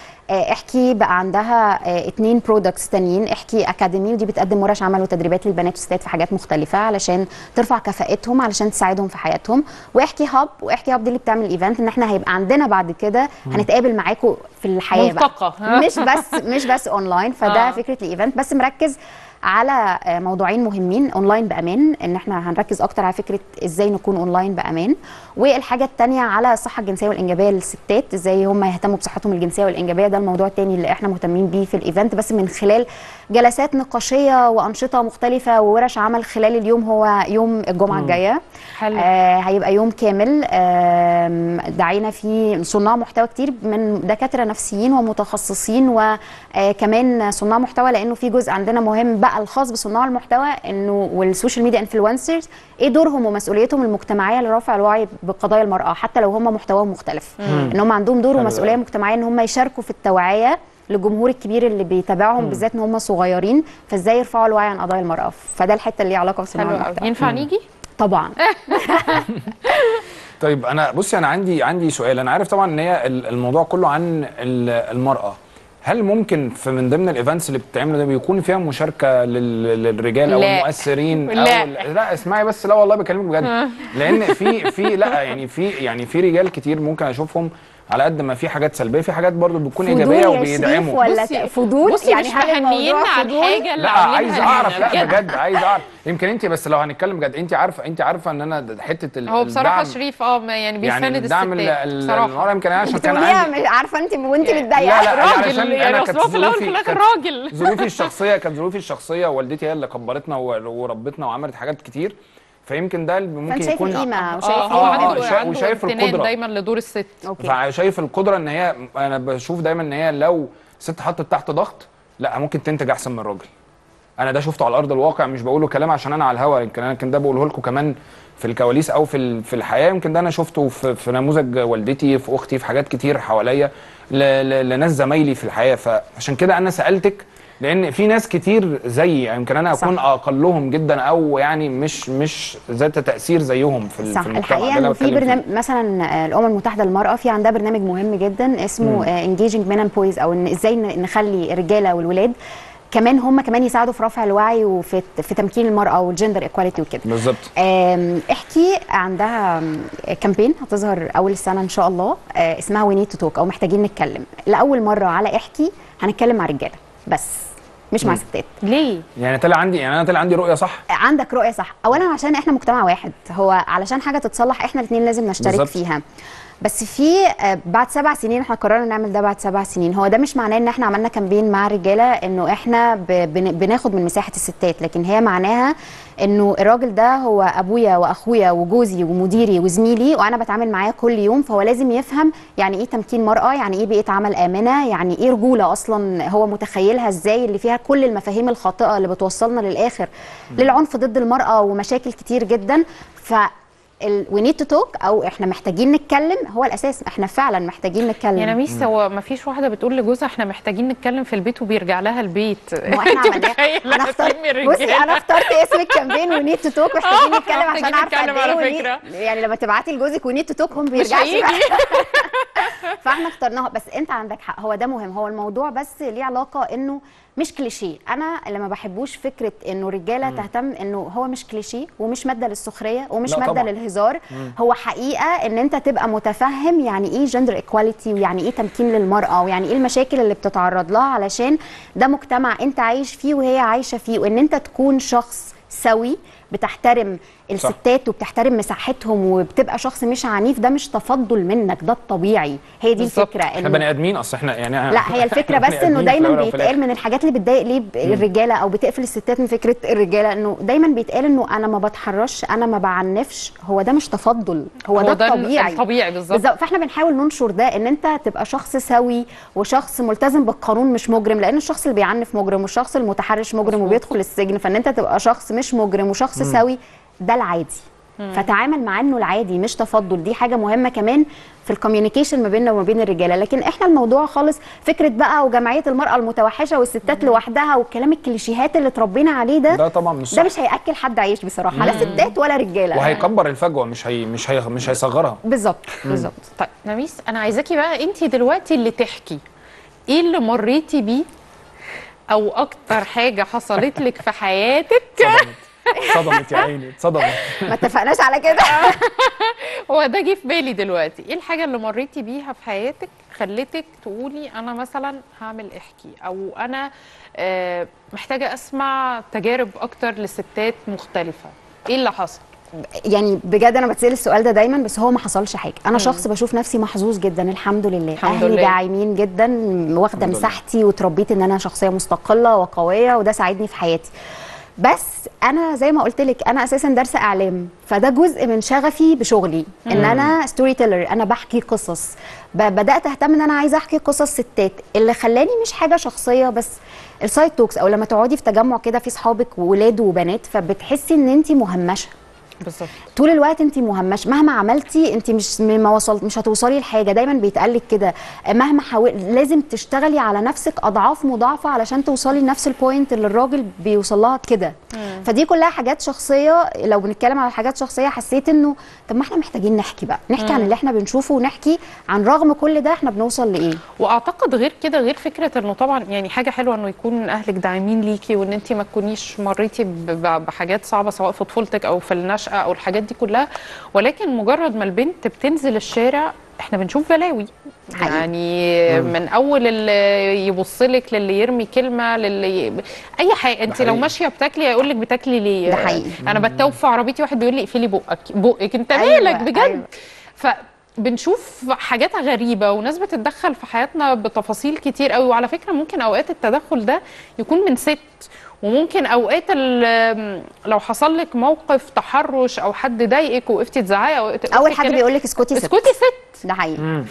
احكي بقى عندها 2 برودكتس تانيين، احكي اكاديمي ودي بتقدم ورش عمل وتدريبات للبنات والستات في حاجات مختلفه علشان ترفع كفاءتهم، علشان تساعدهم في حياتهم. واحكي هاب، واحكي هاب دي اللي بتعمل ايفنت ان احنا هيبقى عندنا بعد كده هنتقابل معاكم في الحياه ملتقى بقى. مش بس اونلاين. فده فكره الايفنت، بس مركز على موضوعين مهمين: اونلاين بامان، ان احنا هنركز اكتر على فكره ازاي نكون اونلاين بامان، والحاجه الثانيه على الصحه الجنسيه والانجابيه للستات، ازاي هم يهتموا بصحتهم الجنسيه والانجابيه. ده الموضوع الثاني اللي احنا مهتمين بيه في الايفنت، بس من خلال جلسات نقاشيه وانشطه مختلفه وورش عمل خلال اليوم. هو يوم الجمعه الجايه حلو. هيبقى يوم كامل دعينا فيه صناع محتوى كتير من دكاتره نفسيين ومتخصصين وكمان صناع محتوى، لانه في جزء عندنا مهم بقى الخاص بصناع المحتوى انه والسوشيال ميديا انفلونسرز، ايه دورهم ومسؤوليتهم المجتمعيه لرفع الوعي بقضايا المراه حتى لو هم محتواهم مختلف. ان هم عندهم دور ومسؤوليه مجتمعيه ان هم يشاركوا في التوعيه للجمهور الكبير اللي بيتابعهم، بالذات ان هم صغيرين، فازاي يرفعوا الوعي عن قضايا المراه. فده الحته اللي ليها علاقه بصناعه المحتوى. ينفع نيجي؟ طبعا. طيب انا بصي، انا عندي سؤال. انا عارف طبعا ان هي الموضوع كله عن المراه. هل ممكن في من ضمن الايفنتس اللي بتتعمل ده بيكون فيها مشاركه للرجال او لا. المؤثرين؟ لا. أو لا اسمعي بس، لا والله بكلمك بجد. لان في لا يعني في رجال كتير ممكن اشوفهم على قد ما في حاجات سلبيه، في حاجات برضو بتكون ايجابيه وبيدعموا. ولا فضول؟ بصي يعني مش مهنيين على الحاجه اللي لا عاملينها عايز اعرف، لينا. لا بجد عايز اعرف. يمكن انت، بس لو هنتكلم بجد، انت عارفه ان انا حته هو بصراحه الدعم، شريف يعني بيساند الدعم الستات بصراحه. المرأة. يمكن انا عشان كان بتقوليها عندي، عارفه انت وانت لا متضايقه. لا راجل علشان يعني، انا اصل كانت هو في الاول وفي الاخر راجل. ظروفي الشخصيه والدتي هي اللي كبرتنا وربتنا وعملت حاجات كتير، فيمكن ده اللي ممكن فانت شايف يكون القيمه وشايف امتنان القدره دايما لدور الست. فشايف القدره ان هي، انا بشوف دايما ان هي لو ست حطت تحت ضغط لا ممكن تنتج احسن من الراجل. انا ده شفته على ارض الواقع، مش بقوله كلام عشان انا على الهوا، يمكن ده بقوله لكم كمان في الكواليس او في الحياه. يمكن ده انا شفته في نموذج والدتي، في اختي، في حاجات كتير حواليا، لناس زمايلي في الحياه. فعشان كده انا سالتك، لان في ناس كتير زيي، يمكن انا اكون اقلهم جدا او يعني مش ذات تاثير زيهم في صح. المجتمع. الحقيقه انه في برنامج مثلا الامم المتحده للمراه في عندها برنامج مهم جدا اسمه engaging men and boys، او ان ازاي نخلي الرجاله والولاد كمان هم كمان يساعدوا في رفع الوعي وفي تمكين المراه والجندر ايكواليتي وكده. بالظبط. احكي عندها كامبين هتظهر اول السنه ان شاء الله، اسمها وي نيد تو توك، او محتاجين نتكلم. لاول مره على احكي هنتكلم مع رجاله بس مش مع ستات. ليه؟ يعني انا طلع عندي رؤيه صح؟ عندك رؤيه صح. اولا عشان احنا مجتمع واحد، هو علشان حاجه تتصلح احنا الاثنين لازم نشترك بالزبط. فيها. بس في بعد 7 سنين احنا قررنا نعمل ده. بعد 7 سنين هو ده مش معناه ان احنا عملنا كامبين مع الرجاله انه احنا بناخد من مساحه الستات، لكن هي معناها انه الراجل ده هو ابويا واخويا وجوزي ومديري وزميلي وانا بتعامل معاه كل يوم، فهو لازم يفهم يعني ايه تمكين مرأة، يعني ايه بيئة عمل آمنة، يعني ايه رجولة اصلا هو متخيلها ازاي، اللي فيها كل المفاهيم الخاطئة اللي بتوصلنا للاخر للعنف ضد المرأة ومشاكل كتير جدا. we need to talk، او احنا محتاجين نتكلم، هو الاساس. احنا فعلا محتاجين نتكلم. يا نميس، هو ما فيش واحده بتقول لجوزها احنا محتاجين نتكلم في البيت وبيرجع لها البيت. ما احنا عملناه. انا اخترت اسم الكامبين وي نيد تو توك، محتاجين نتكلم عشان عارفه قد ايه يعني لما تبعتي لجوزك وي نيد تو توك هم بيرجعش. فاحنا اخترناها. بس انت عندك حق، هو ده مهم. هو الموضوع بس ليه علاقه انه مش كليشيه. انا اللي ما بحبوش فكره انه رجاله تهتم، انه هو مش كليشيه ومش ماده للسخريه ومش ماده طبعا للهزار. هو حقيقه ان انت تبقى متفهم يعني ايه جندر ايكواليتي، ويعني ايه تمكين للمراه، ويعني ايه المشاكل اللي بتتعرض لها، علشان ده مجتمع انت عايش فيه وهي عايشه فيه، وان انت تكون شخص سوي بتحترم الستات وبتحترم مساحتهم وبتبقى شخص مش عنيف. ده مش تفضل منك، ده الطبيعي. هي دي الفكره. احنا بني ادمين اصل احنا يعني لا، هي الفكره بس انه دايما بيتقال من الحاجات اللي بتضايق ليه الرجاله او بتقفل الستات من فكره الرجاله، انه دايما بيتقال انه انا ما بتحرش، انا ما بعنفش. هو ده مش تفضل، هو ده الطبيعي بالظبط. فاحنا بنحاول ننشر ده، ان انت تبقى شخص سوي وشخص ملتزم بالقانون مش مجرم، لان الشخص اللي بيعنف مجرم والشخص المتحرش مجرم وبيدخل السجن. فان انت تبقى شخص مش مجرم وشخص سوي، ده العادي. فتعامل مع انه العادي مش تفضل. دي حاجه مهمه كمان في الكوميونيكيشن ما بيننا وما بين الرجاله. لكن احنا الموضوع خالص فكره بقى وجمعيه المراه المتوحشه والستات لوحدها والكلام الكليشيهات اللي اتربينا عليه ده طبعا مش صح. ده مش هياكل حد عيش بصراحه، لا ستات ولا رجاله، وهيكبر الفجوه مش هيصغرها. بالظبط. طيب نميس، انا عايزاكي بقى انت دلوقتي اللي تحكي ايه اللي مريتي بيه، او اكتر حاجه حصلت لك في حياتك اتصدمت يا عيني، اتصدمت. ما اتفقناش على كده. هو ده جه في بالي دلوقتي. ايه الحاجه اللي مريتي بيها في حياتك خلتك تقولي انا مثلا هعمل احكي، او انا محتاجه اسمع تجارب اكتر لستات مختلفه؟ ايه اللي حصل؟ يعني بجد انا بتسال السؤال ده دايما، بس هو ما حصلش حاجه. انا شخص بشوف نفسي محظوظ جدا الحمد لله. الحمد اهلي لله. داعمين جدا، واخده مساحتي وتربيت ان انا شخصيه مستقله وقويه، وده ساعدني في حياتي. بس انا زي ما قلت لك انا اساسا دارسه اعلام، فده جزء من شغفي بشغلي ان انا ستوري تيلر، انا بحكي قصص. بدات اهتم ان انا عايزه احكي قصص ستات. اللي خلاني مش حاجه شخصيه بس، السايد توكس، او لما تقعدي في تجمع كده في صحابك وولاد وبنات، فبتحسي ان انت مهمشه بالظبط. طول الوقت. انت مهمش، مهما عملتي انت مش هتوصلي لحاجه. دايما بيتقالك كده مهما لازم تشتغلي على نفسك اضعاف مضاعفه علشان توصلي لنفس البوينت اللي الراجل بيوصل لها كده. فدي كلها حاجات شخصيه. لو بنتكلم على حاجات شخصيه، حسيت انه طب ما احنا محتاجين نحكي بقى، نحكي عن اللي احنا بنشوفه، ونحكي عن رغم كل ده احنا بنوصل لايه. واعتقد غير كده، غير فكره انه طبعا يعني حاجه حلوه انه يكون اهلك داعمين ليكي، وان انت ما تكونيش مريتي بحاجات صعبه سواء في طفولتك او في النشأة او الحاجات دي كلها، ولكن مجرد ما البنت بتنزل الشارع احنا بنشوف بلاوي حقيقي. يعني من اول اللي يبص لك، للي يرمي كلمه، اي حاجه. انت لو ماشيه بتاكلي هيقول لك بتاكلي ليه. ده حقيقي. انا بتوف في عربيتي واحد بيقول لي اقفلي بقك انت أيوة، مالك بجد. أيوة. بنشوف حاجات غريبه وناس بتتدخل في حياتنا بتفاصيل كتير قوي. وعلى فكره ممكن اوقات التدخل ده يكون من ست، وممكن اوقات لو حصل لك موقف تحرش او حد ضايقك وقفتي تزعقي او اول حد بيقول لك اسكتي ست. اسكتي ست. ده حقيقي.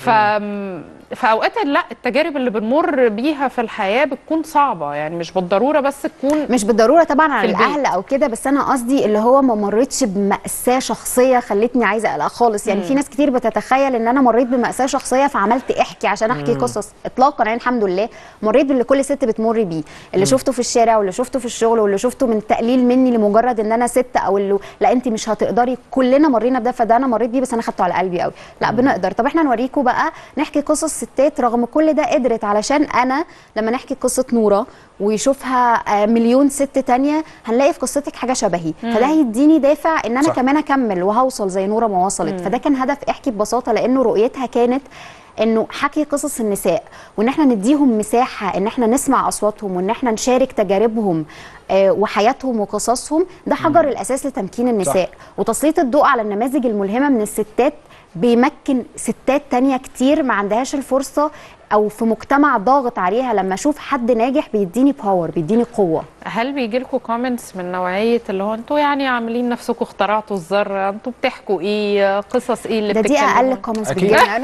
فاوقات لا، التجارب اللي بنمر بيها في الحياه بتكون صعبه، يعني مش بالضروره بس تكون مش بالضروره طبعا على الاهل او كده، بس انا قصدي اللي هو ما مريتش بمأساة شخصيه خلتني عايزه اقلق خالص. يعني في ناس كتير بتتخيل ان انا مريت بمأساة شخصيه فعملت احكي عشان احكي قصص. اطلاقا. يعني الحمد لله مريت باللي كل ست بتمر بيه، اللي شفته في الشارع واللي شفته في الشغل واللي شفته من تقليل مني لمجرد ان انا ست، او اللي لا انت مش هتقدري. كلنا مرينا بده، فده انا مريت بيه بس انا خدته على قلبي قوي. لا بنقدر. طب احنا نوريكم بقى نحكي قصص ستات رغم كل ده قدرت، علشان انا لما نحكي قصه نوره ويشوفها مليون ست تانية هنلاقي في قصتك حاجه شبهي، فده هيديني دافع ان انا كمان اكمل وهوصل زي نوره ما وصلت. فده كان هدف احكي ببساطه، لانه رؤيتها كانت انه حكي قصص النساء، وان احنا نديهم مساحه ان احنا نسمع اصواتهم، وان احنا نشارك تجاربهم وحياتهم وقصصهم. ده حجر الاساس لتمكين النساء. وتسليط الضوء على النماذج الملهمه من الستات بيمكن ستات تانية كتير ما عندهاش الفرصة، او في مجتمع ضاغط عليها. لما اشوف حد ناجح بيديني باور، بيديني قوة. هل بيجي لكم كومنتس من نوعية اللي هو انتوا يعني عاملين نفسكم اخترعتوا الذرة، انتوا بتحكوا ايه، قصص ايه اللي دي اقل كومنتس بتجيلنا.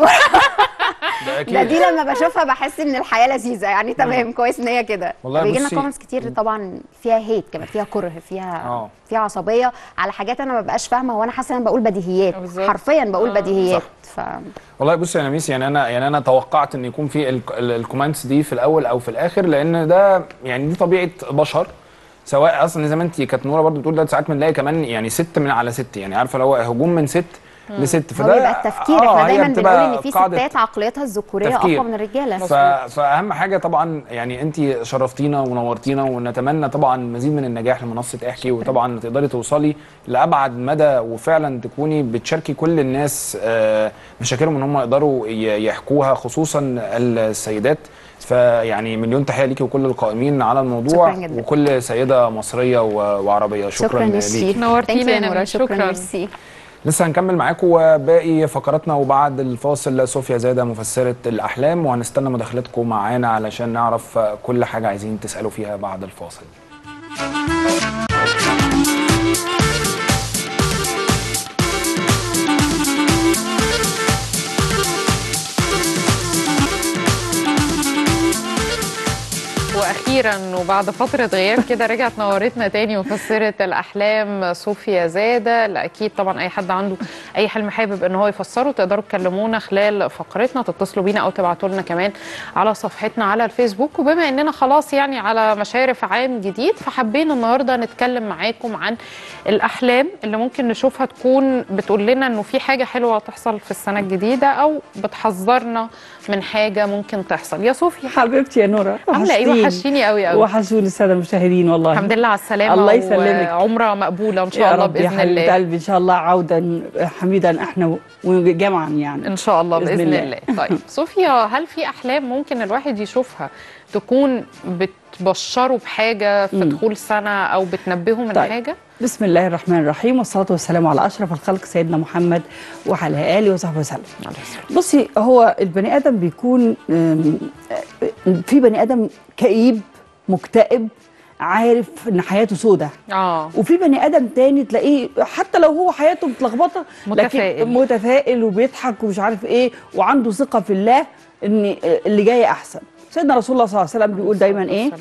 ده دي لما بشوفها بحس ان الحياه لذيذه يعني. تمام كويس ان هي كده. بيجي لنا كومنتس كتير طبعا فيها هيت كمان، فيها كره، فيها عصبيه على حاجات انا ما بقاش فاهمه، وانا حاسه ان بقول بديهيات حرفيا، بقول بديهيات. والله بص يا نميس، يعني انا توقعت ان يكون في الكومنتس دي في الاول او في الاخر، لان ده يعني دي طبيعه بشر. سواء اصلا زي ما انت كانت نوره برضو بتقول، ده ساعات بنلاقي كمان يعني ست من على ست، يعني عارفه لو هجوم من ست لست. فده بيبقى التفكير. احنا دايما بنقول ان في ستات عقليتها الذكوريه اقوى من الرجاله. فاهم حاجه طبعا، يعني انت شرفتينا ونورتينا، ونتمنى طبعا مزيد من النجاح لمنصه احكي، وطبعا تقدري توصلي لابعد مدى، وفعلا تكوني بتشاركي كل الناس مشاكلهم ان هم يقدروا يحكوها، خصوصا السيدات. فيعني مليون تحيه ليكي وكل القائمين على الموضوع، وكل سيده مصريه وعربيه. شكرا ليكي، نورتينا يا نورة. شكرا. لسه هنكمل معاكم باقي فقراتنا، وبعد الفاصل صوفيا زاده مفسره الاحلام، وهنستنى مداخلتكم معانا علشان نعرف كل حاجه عايزين تسالوا فيها بعد الفاصل. واخيرا وبعد فتره غياب كده رجعت نورتنا تاني مفسره الاحلام صوفيا زاده. لا اكيد طبعا اي حد عنده اي حلم حابب ان هو يفسره تقدروا تكلمونا خلال فقرتنا، تتصلوا بينا او تبعتوا لنا كمان على صفحتنا على الفيسبوك. وبما اننا خلاص يعني على مشارف عام جديد، فحبينا النهارده نتكلم معاكم عن الاحلام اللي ممكن نشوفها تكون بتقول لنا انه في حاجه حلوه تحصل في السنه الجديده، او بتحذرنا من حاجه ممكن تحصل. يا صوفيا حبيبتي يا نورة، عامله ايه؟ وحشتيني قوي قوي. وحشوني الساده المشاهدين والله. الحمد لله على السلامه. الله يسلمك. عمره مقبوله ان شاء الله باذن الله. يا حبيبه قلبي ان شاء الله عودا حميدا احنا وجمعا يعني ان شاء الله باذن الله. طيب صوفيا، هل في احلام ممكن الواحد يشوفها تكون بتبشره بحاجه في دخول سنه او بتنبهه من حاجه؟ بسم الله الرحمن الرحيم، والصلاه والسلام على اشرف الخلق سيدنا محمد وعلى اله وصحبه وسلم. بصي، هو البني ادم بيكون في بني ادم كئيب مكتئب عارف ان حياته سودة، وفي بني ادم تاني تلاقيه حتى لو هو حياته متلخبطه لكن متفائل وبيضحك ومش عارف ايه وعنده ثقه في الله ان اللي جاي احسن. سيدنا رسول الله صلى الله عليه وسلم بيقول دايما ايه؟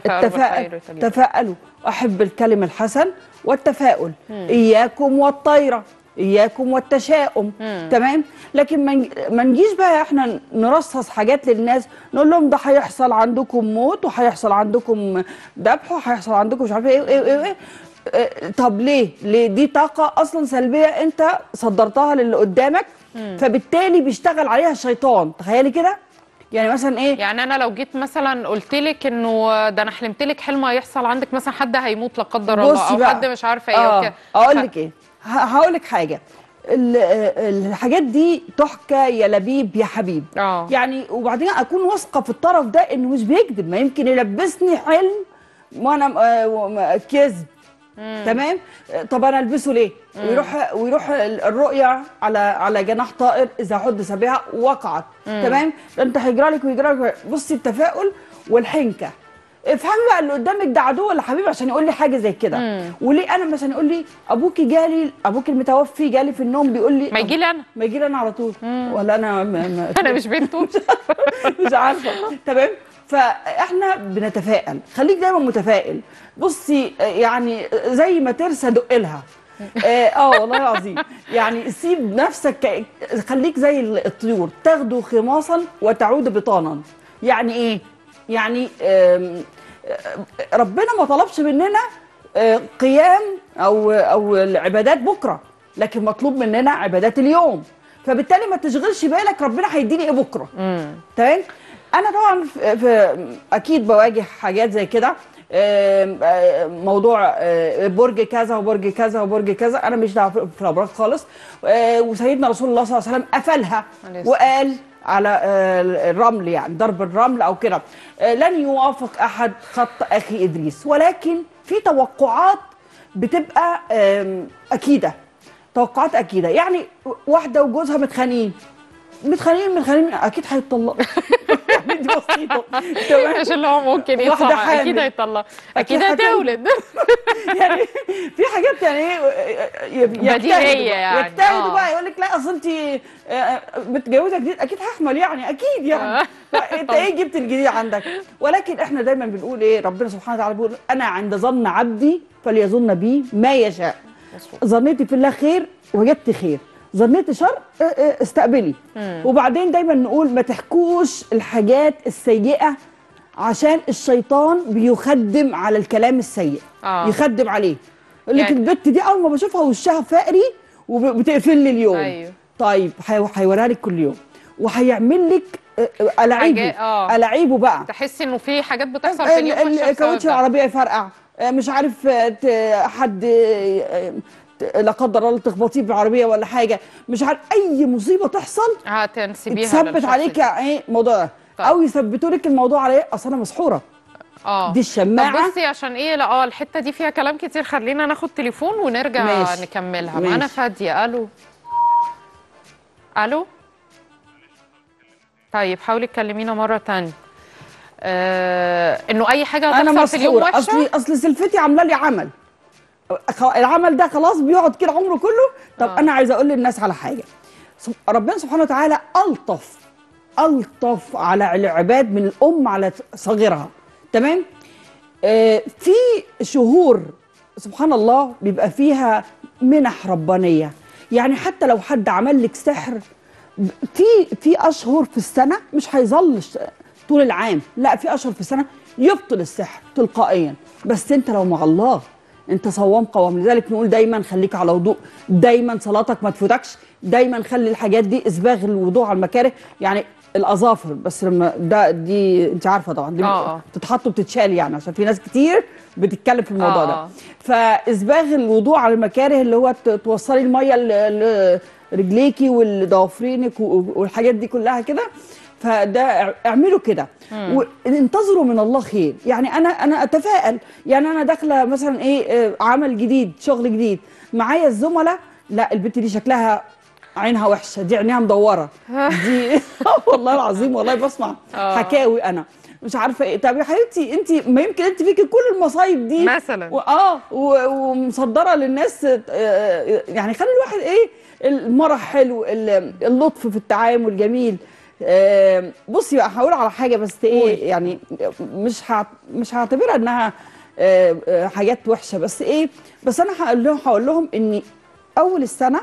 تفاءلوا، احب الكلم الحسن والتفاؤل، اياكم والطيره، اياكم والتشاؤم. تمام؟ لكن ما نجيش بقى احنا نرصص حاجات للناس نقول لهم ده هيحصل عندكم موت وهيحصل عندكم ذبح وهيحصل عندكم مش عارفه ايه. طب ليه؟ دي طاقه اصلا سلبيه انت صدرتها للي قدامك، فبالتالي بيشتغل عليها الشيطان. تخيلي كده، يعني مثلا ايه؟ يعني انا لو جيت مثلا قلت لك انه ده انا حلمت لك حلم هيحصل عندك مثلا حد هيموت لا قدر الله، او حد مش عارفه ايه وكده، اقول لك ايه؟ هقول لك حاجه، الحاجات دي تحكى يا لبيب يا حبيب. يعني وبعدين اكون واثقه في الطرف ده انه مش بيكذب، ما يمكن يلبسني حلم وانا كذب. تمام؟ طب انا البسه ليه؟ ويروح الرؤيا على جناح طائر اذا حدث بها وقعت. تمام؟ ده انت هيجرى لك ويجرى لك. بصي، التفاؤل والحنكه. افهمي بقى اللي قدامك ده عدو ولا حبيبي عشان يقول لي حاجه زي كده. وليه انا مثلا يقول لي ابوكي المتوفي جالي في النوم بيقول لي ما يجي لي انا على طول. ولا انا انا مش بنته مش عارفه. تمام؟ فاحنا بنتفائل، خليك دايما متفائل. بصي، يعني زي ما ترسى دق لها. والله العظيم، يعني سيب نفسك خليك زي الطيور، تغدو خماصا وتعود بطانا. يعني ايه؟ يعني ربنا ما طلبش مننا قيام او العبادات بكره، لكن مطلوب مننا عبادات اليوم. فبالتالي ما تشغلش بالك ربنا هيديني ايه بكره. تمام؟ انا طبعا اكيد بواجه حاجات زي كده، موضوع برج كذا وبرج كذا وبرج كذا، انا مش دعوه في الابراج خالص. وسيدنا رسول الله صلى الله عليه وسلم قفلها وقال على الرمل، يعني ضرب الرمل او كده، لن يوافق احد خط اخي ادريس، ولكن في توقعات بتبقى اكيده، توقعات اكيده. يعني واحده وجوزها متخانقين اكيد هيتطلقوا. دي بسيطه. تمام؟ مش اللي هو ممكن يطلع، اكيد هيطلق، اكيد هتولد. يعني في حاجات يعني ايه بديهيه، يعني يجتهدوا بقى، يقول لك لا اصل انت متجوزه جديد اكيد هحمل، يعني اكيد يعني انت ايه جبت الجديد عندك؟ ولكن احنا دايما بنقول ايه؟ ربنا سبحانه وتعالى بيقول انا عند ظن عبدي فليظن بي ما يشاء. ظنيتي في الله خير وجدت خير، ظنيت شر استقبلي. وبعدين دايما نقول ما تحكوش الحاجات السيئه عشان الشيطان بيخدم على الكلام السيء. يخدم عليه، يقول لك يعني البت دي اول ما بشوفها وشها فقري وبتقفل لي اليوم. أيوه. طيب هيوريها لك كل يوم وهيعمل لك ألاعيبه بقى، تحسي انه في حاجات بتحصل في اليوم. الكاوتش العربيه يفرقع، مش عارف حد لا قدر الله تخبطيه بالعربيه ولا حاجه، مش عارف اي مصيبه تحصل هتنسبيها تثبت عليك ايه الموضوع ده، او يثبتوا لك الموضوع على ايه؟ اصل انا مسحوره. دي الشماعه. طب بصي عشان ايه، لا الحته دي فيها كلام كتير، خلينا ناخد تليفون ونرجع ماشي. نكملها. معانا فاديه. الو. طيب حاولي تكلمينا مره ثانيه. انه اي حاجه هتحصل في اليوم وحشه. اصل سلفتي عامله لي عمل، العمل ده خلاص بيقعد كده عمره كله. طب انا عايزه اقول للناس على حاجه، ربنا سبحانه وتعالى الطف على العباد من الام على صغيرها. تمام؟ في شهور سبحان الله بيبقى فيها منح ربانيه، يعني حتى لو حد عمل لك سحر في اشهر في السنه مش هيظل طول العام، لا في اشهر في السنه يبطل السحر تلقائيا، بس انت لو مع الله انت صوام قوام. لذلك نقول دايما خليك على وضوء، دايما صلاتك ما تفوتكش، دايما خلي الحاجات دي اسباغ الوضوء على المكاره. يعني الاظافر، بس لما دي انت عارفه طبعا دي بتتحط وبتتشال يعني، عشان في ناس كتير بتتكلم في الموضوع ده. فاسباغ الوضوء على المكاره اللي هو توصلي الميه لرجليكي ولضوافرينك والحاجات دي كلها كده، فده اعملوا كده وانتظروا من الله خير. يعني انا اتفائل، يعني انا داخله مثلا ايه عمل جديد، شغل جديد، معايا الزملاء، لا البنت دي شكلها عينها وحشه، دي عينيها مدوره، دي والله العظيم والله بسمع حكاوي انا مش عارفه ايه. طب يا حبيبتي انت ما يمكن انت فيكي كل المصايب دي مثلا ومصدره للناس، يعني خلي الواحد ايه المرح حلو، اللطف في التعامل جميل. بصي بقى هقول على حاجه بس ايه يعني مش هعتبرها انها حاجات وحشه، بس ايه، بس انا هقول لهم ان اول السنه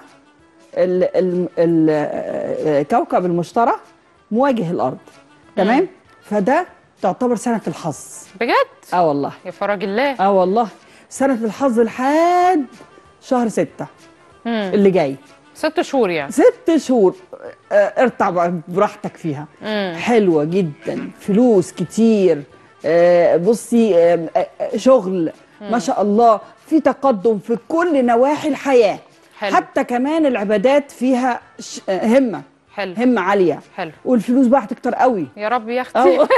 كوكب المشتري مواجه الارض، تمام؟ فده تعتبر سنه الحظ بجد. والله يا فرج الله. والله سنه الحظ لحد شهر 6 اللي جاي. 6 شهور يعني. 6 شهور ارتع براحتك فيها. حلوه جدا، فلوس كتير، بصي شغل ما شاء الله، في تقدم في كل نواحي الحياه. حلو. حتى كمان العبادات فيها همه. حلو. همه عاليه. حلو. والفلوس بقى هتكتر قوي يا رب يا اختي.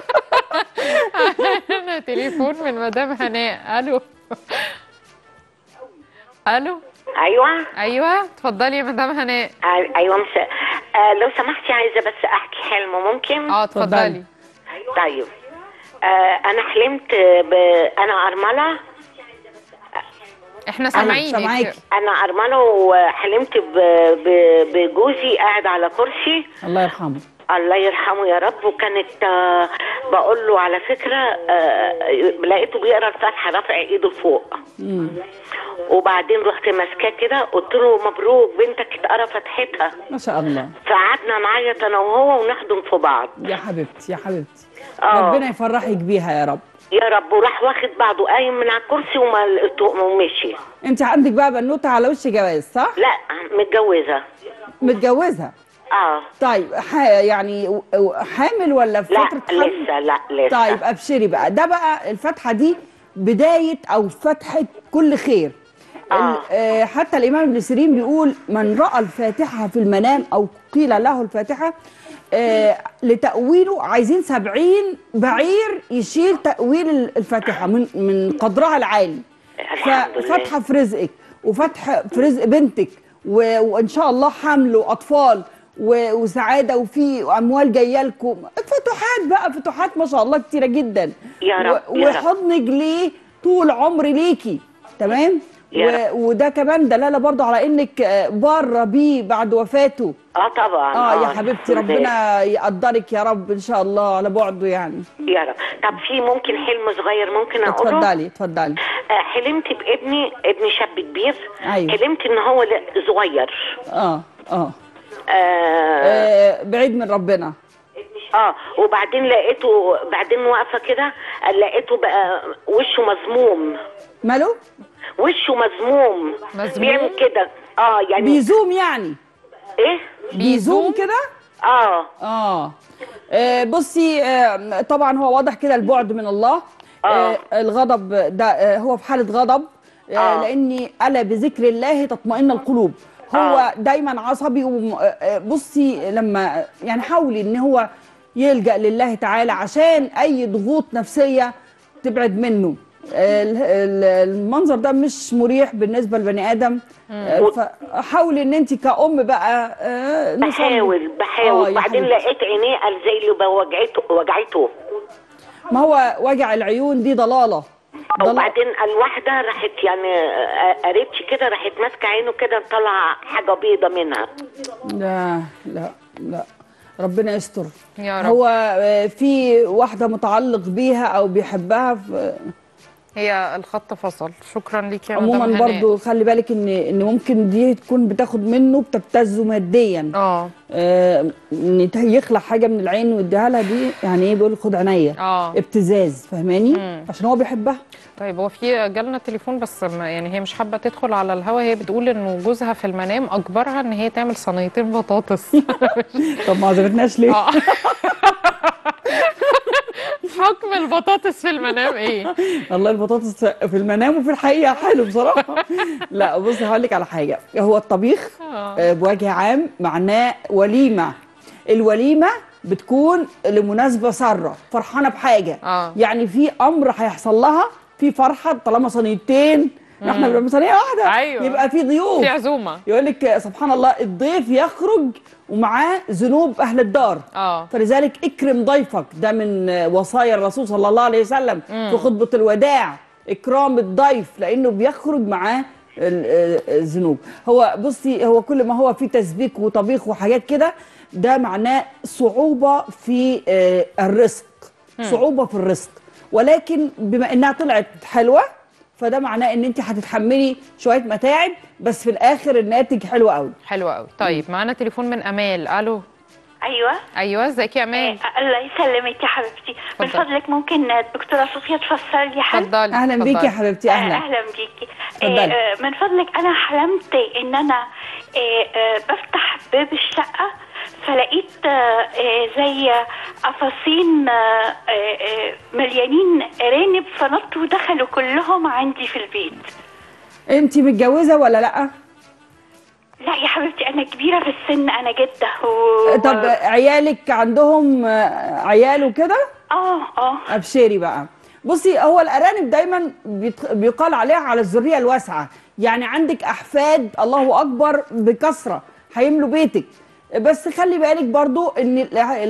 انا تليفون من مدام هناء. الو. الو. ايوه اتفضلي يا مدام هناء. ايوه لو سمحتي عايزه بس احكي حلم، ممكن؟ اتفضلي. طيب انا حلمت انا ارمله. احنا سامعينك. انا ارمله وحلمت بجوزي قاعد على كرسي، الله يرحمه. الله يرحمه يا رب. وكانت بقول له على فكره لقيته بيقرا الفاتحه رافع ايده لفوق. وبعدين رحت ماسكاه كده قلت له مبروك بنتك اتقرا فتحتها ما شاء الله. فقعدنا نعيط انا وهو ونحضن في بعض. يا حبيبتي يا حبيبتي ربنا يفرحك بيها يا رب يا رب. وراح واخد بعضه قايم من على الكرسي ومشي. انت عندك بقى بنوته على وش جواز صح؟ لا متجوزه. طيب يعني حامل ولا في فتره حمل؟ لا لسه. طيب ابشري بقى، ده بقى الفتحه دي بدايه او فتحه كل خير. حتى الامام ابن سيرين بيقول من راى الفاتحه في المنام او قيل له الفاتحه لتأويله عايزين 70 بعير يشيل تأويل الفاتحة من قدرها العالي. ففتحة في رزقك وفتحة في رزق بنتك وإن شاء الله حمل وأطفال وسعادة وفي أموال جاية لكم، فتوحات بقى، فتوحات ما شاء الله كتيرة جدا يا رب. وحضنك ليه طول عمر ليكي، تمام؟ وده كمان دلاله برضه على انك باره بيه بعد وفاته. طبعا. يا حبيبتي ربنا يقدرك يا رب ان شاء الله على بعده يعني يا رب. طب في ممكن حلم صغير ممكن اقوله؟ اتفضلي. حلمت بابني، ابني شاب كبير. أيوة. حلمت ان هو صغير. بعيد من ربنا. وبعدين لقيته بعدين واقفه كده، لقيته بقى وشه مذموم. ماله؟ وشه مذموم بيعمل كده. يعني بيزوم يعني ايه؟ بيزوم كده. بصي طبعا هو واضح كده البعد من الله. الغضب ده هو في حاله غضب. لاني الا بذكر الله تطمئن القلوب. هو دايما عصبي. بصي لما يعني حاولي ان هو يلجأ لله تعالى عشان اي ضغوط نفسيه تبعد منه. المنظر ده مش مريح بالنسبه لبني ادم. فحاولي ان انت كأم بقى بحاول بعدين لقيت عينيه قال زي اللي وجعته. ما هو وجع العيون دي ضلاله. وبعدين الواحده راحت يعني قريبتي كده راحت ماسكه عينه كده طلع حاجه بيضه منها. لا ربنا يستر يا رب. هو في واحده متعلق بيها او بيحبها هي الخط فصل. شكرا ليك يا مدام عموما هناء. برضو خلي بالك ان ممكن دي تكون بتاخد منه بتبتزه ماديا. ان يخلع حاجه من العين ويديها لها، دي يعني ايه، بيقول خد عينيا. ابتزاز، فاهماني؟ عشان هو بيحبها. طيب هو في جالنا تليفون بس يعني هي مش حابه تدخل على الهوا. هي بتقول انه جوزها في المنام اجبرها ان هي تعمل صينيتين بطاطس. طب ما عزمتناش ليه؟ حكم البطاطس في المنام ايه؟ والله البطاطس في المنام وفي الحقيقه حلو بصراحه. لا بصي هقول لك على حاجه، هو الطبيخ بوجه عام معناه وليمه. الوليمه بتكون لمناسبه ساره، فرحانه بحاجه. يعني في امر هيحصل لها، في فرحه طالما صينيتين. احنا بنعمل صينيه واحده. أيوة. يبقى في ضيوف، في عزومه. يقول لك سبحان الله الضيف يخرج ومعاه ذنوب اهل الدار. فلذلك اكرم ضيفك، ده من وصايا الرسول صلى الله عليه وسلم في خطبه الوداع، اكرام الضيف لانه بيخرج معاه الذنوب. هو بصي، هو كل ما هو في تسبيك وطبيخ وحاجات كده، ده معناه صعوبه في الرزق، صعوبه في الرزق. ولكن بما انها طلعت حلوه، فده معناه ان انت هتتحملي شويه متاعب، بس في الاخر الناتج حلو قوي. حلو قوي. طيب معانا تليفون من امال. الو. ايوه ازيك يا امال؟ الله يسلمك يا حبيبتي. من فضلك ممكن الدكتوره صوفيا تفسر لي حل؟ اتفضلي. اهلا بيكي يا حبيبتي. اهلا بيكي. من فضلك انا حلمت ان انا بفتح باب الشقه، فلقيت زي قفصين مليانين ارانب، فنطوا ودخلوا كلهم عندي في البيت. انت متجوزه ولا لا؟ لا يا حبيبتي انا كبيره في السن، انا جده طب عيالك عندهم عيال وكده؟ ابشري بقى. بصي، هو الارانب دايما بيقال عليها على الذريه الواسعه، يعني عندك احفاد الله اكبر بكثره هيملوا بيتك. بس خلي بالك برضو ان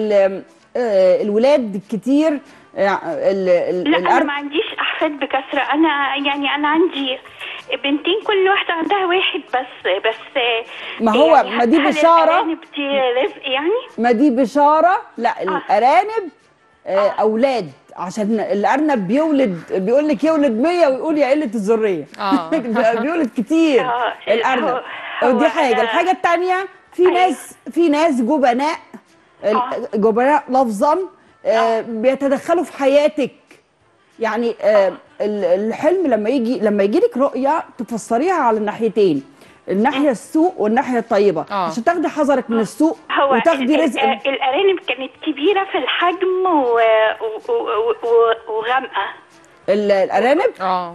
الولاد كتير. لا انا ما عنديش احفاد بكثره، انا عندي بنتين، كل واحده عندها واحد بس. ما هو يعني ما دي بشاره، دي رزق يعني. ما دي بشاره. لا الارانب اولاد، عشان الارنب بيقول لك يولد 100 ويقول يا قله الذريه. بيولد كتير الارنب. ودي حاجه. الحاجه الثانيه، في ناس جبناء، جبناء لفظا، بيتدخلوا في حياتك. يعني الحلم لما يجي لك رؤيه تفسريها على الناحيتين، الناحيه السوء والناحيه الطيبه، عشان تاخدي حذرك من السوء وتاخدي رزق. الارانب كانت كبيره في الحجم وغامقه. الارانب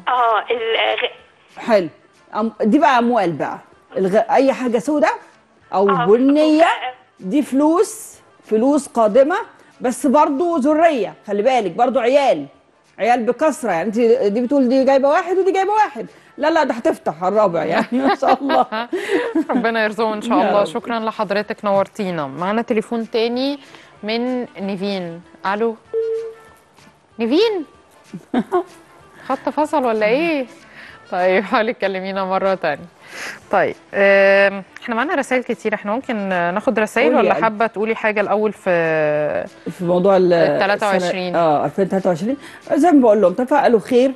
حلو. دي بقى اموال بقى. اي حاجه سوداء او بنيه دي فلوس قادمه، بس برضو ذريه. خلي بالك برضو عيال بكثره. يعني انت دي بتقول دي جايبه واحد ودي جايبه واحد، لا ده هتفتح الرابع يعني ما شاء الله. ربنا يرزقه ان شاء الله. شكرا لحضرتك، نورتينا. معانا تليفون تاني من نيفين. الو نيفين. خط فصل ولا ايه؟ طيب حاولي تكلمينا مره تانية. طيب احنا معانا رسائل كتير، احنا ممكن ناخد رسائل ولا حابه تقولي حاجه الاول في موضوع ال 23 2023؟ زي ما بقول لهم تفائلوا خير.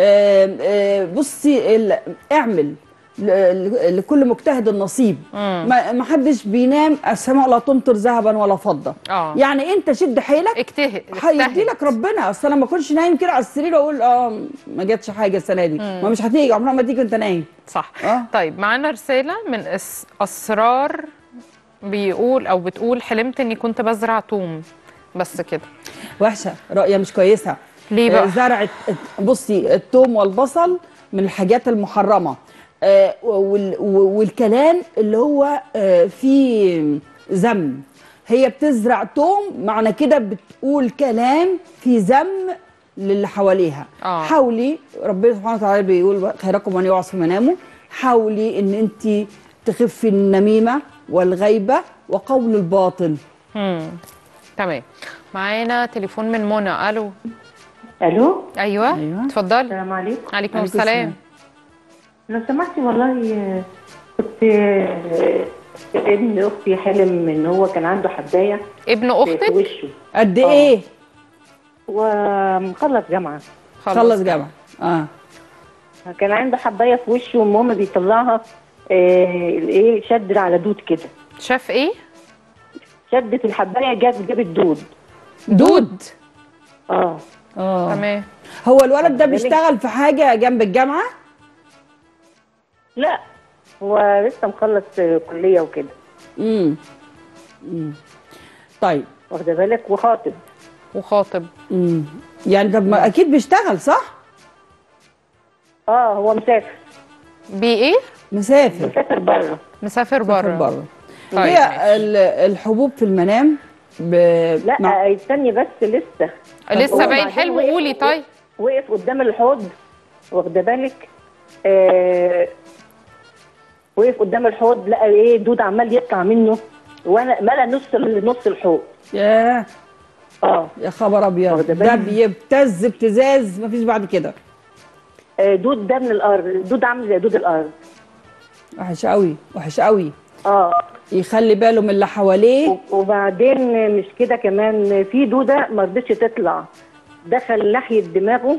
بصي اعمل لكل مجتهد النصيب. ما حدش بينام السماء لا تمطر ذهبا ولا فضه. يعني انت شد حيلك، اجتهد هيدي لك ربنا. اصل انا ما اكونش نايم كده على السرير واقول ما جاتش حاجه السنه دي، ما مش هتيجي، عمرها ما تيجي وانت نايم. صح. طيب معانا رساله من اسرار بتقول حلمت اني كنت بزرع توم بس كده. وحشه، رؤيه مش كويسه. ليه بقى؟ زرعت. بصي التوم والبصل من الحاجات المحرمه. والكلام اللي هو فيه ذم. هي بتزرع توم، معنى كده بتقول كلام في ذم للي حواليها. حاولي، ربنا سبحانه وتعالى بيقول خيركم من يوعظ في منامه. حاولي ان انت تخفي النميمه والغيبه وقول الباطل. تمام. معانا تليفون من منى. الو. ايوه اتفضلي. السلام عليكم. عليكم السلام. لو سمحتي والله كنت ابن اختي حلم ان هو كان عنده حبايه. ابن اختك؟ في وشه. قد ايه؟ ومخلص جامعه. خلص جامعه. كان عنده حبايه في وشه وماما بيطلعها ايه شد على دود كده. شاف ايه؟ شدت الحبايه جابت دود. دود؟ تمام. هو الولد ده بيشتغل في حاجه جنب الجامعه؟ لا هو لسه مخلص كليه وكده. طيب واخده بالك وخاطب. يعني طب ما اكيد بيشتغل صح؟ هو مسافر. بايه؟ مسافر مسافر بره. طيب هي الحبوب في المنام لا استني بس لسه باقي الحلم. قولي طيب. وقف قدام الحوض واخده بالك وقف قدام الحوض لقى ايه دود عمال يطلع منه وانا ملا نص الحوض. ياه يا خبر ابيض، ده بيبتز ابتزاز مفيش بعد كده. دود ده من الارض، دود عامل زي دود الارض. وحش قوي. يخلي باله من اللي حواليه. وبعدين مش كده كمان، في دوده ما رضتش تطلع، دخل ناحيه دماغه.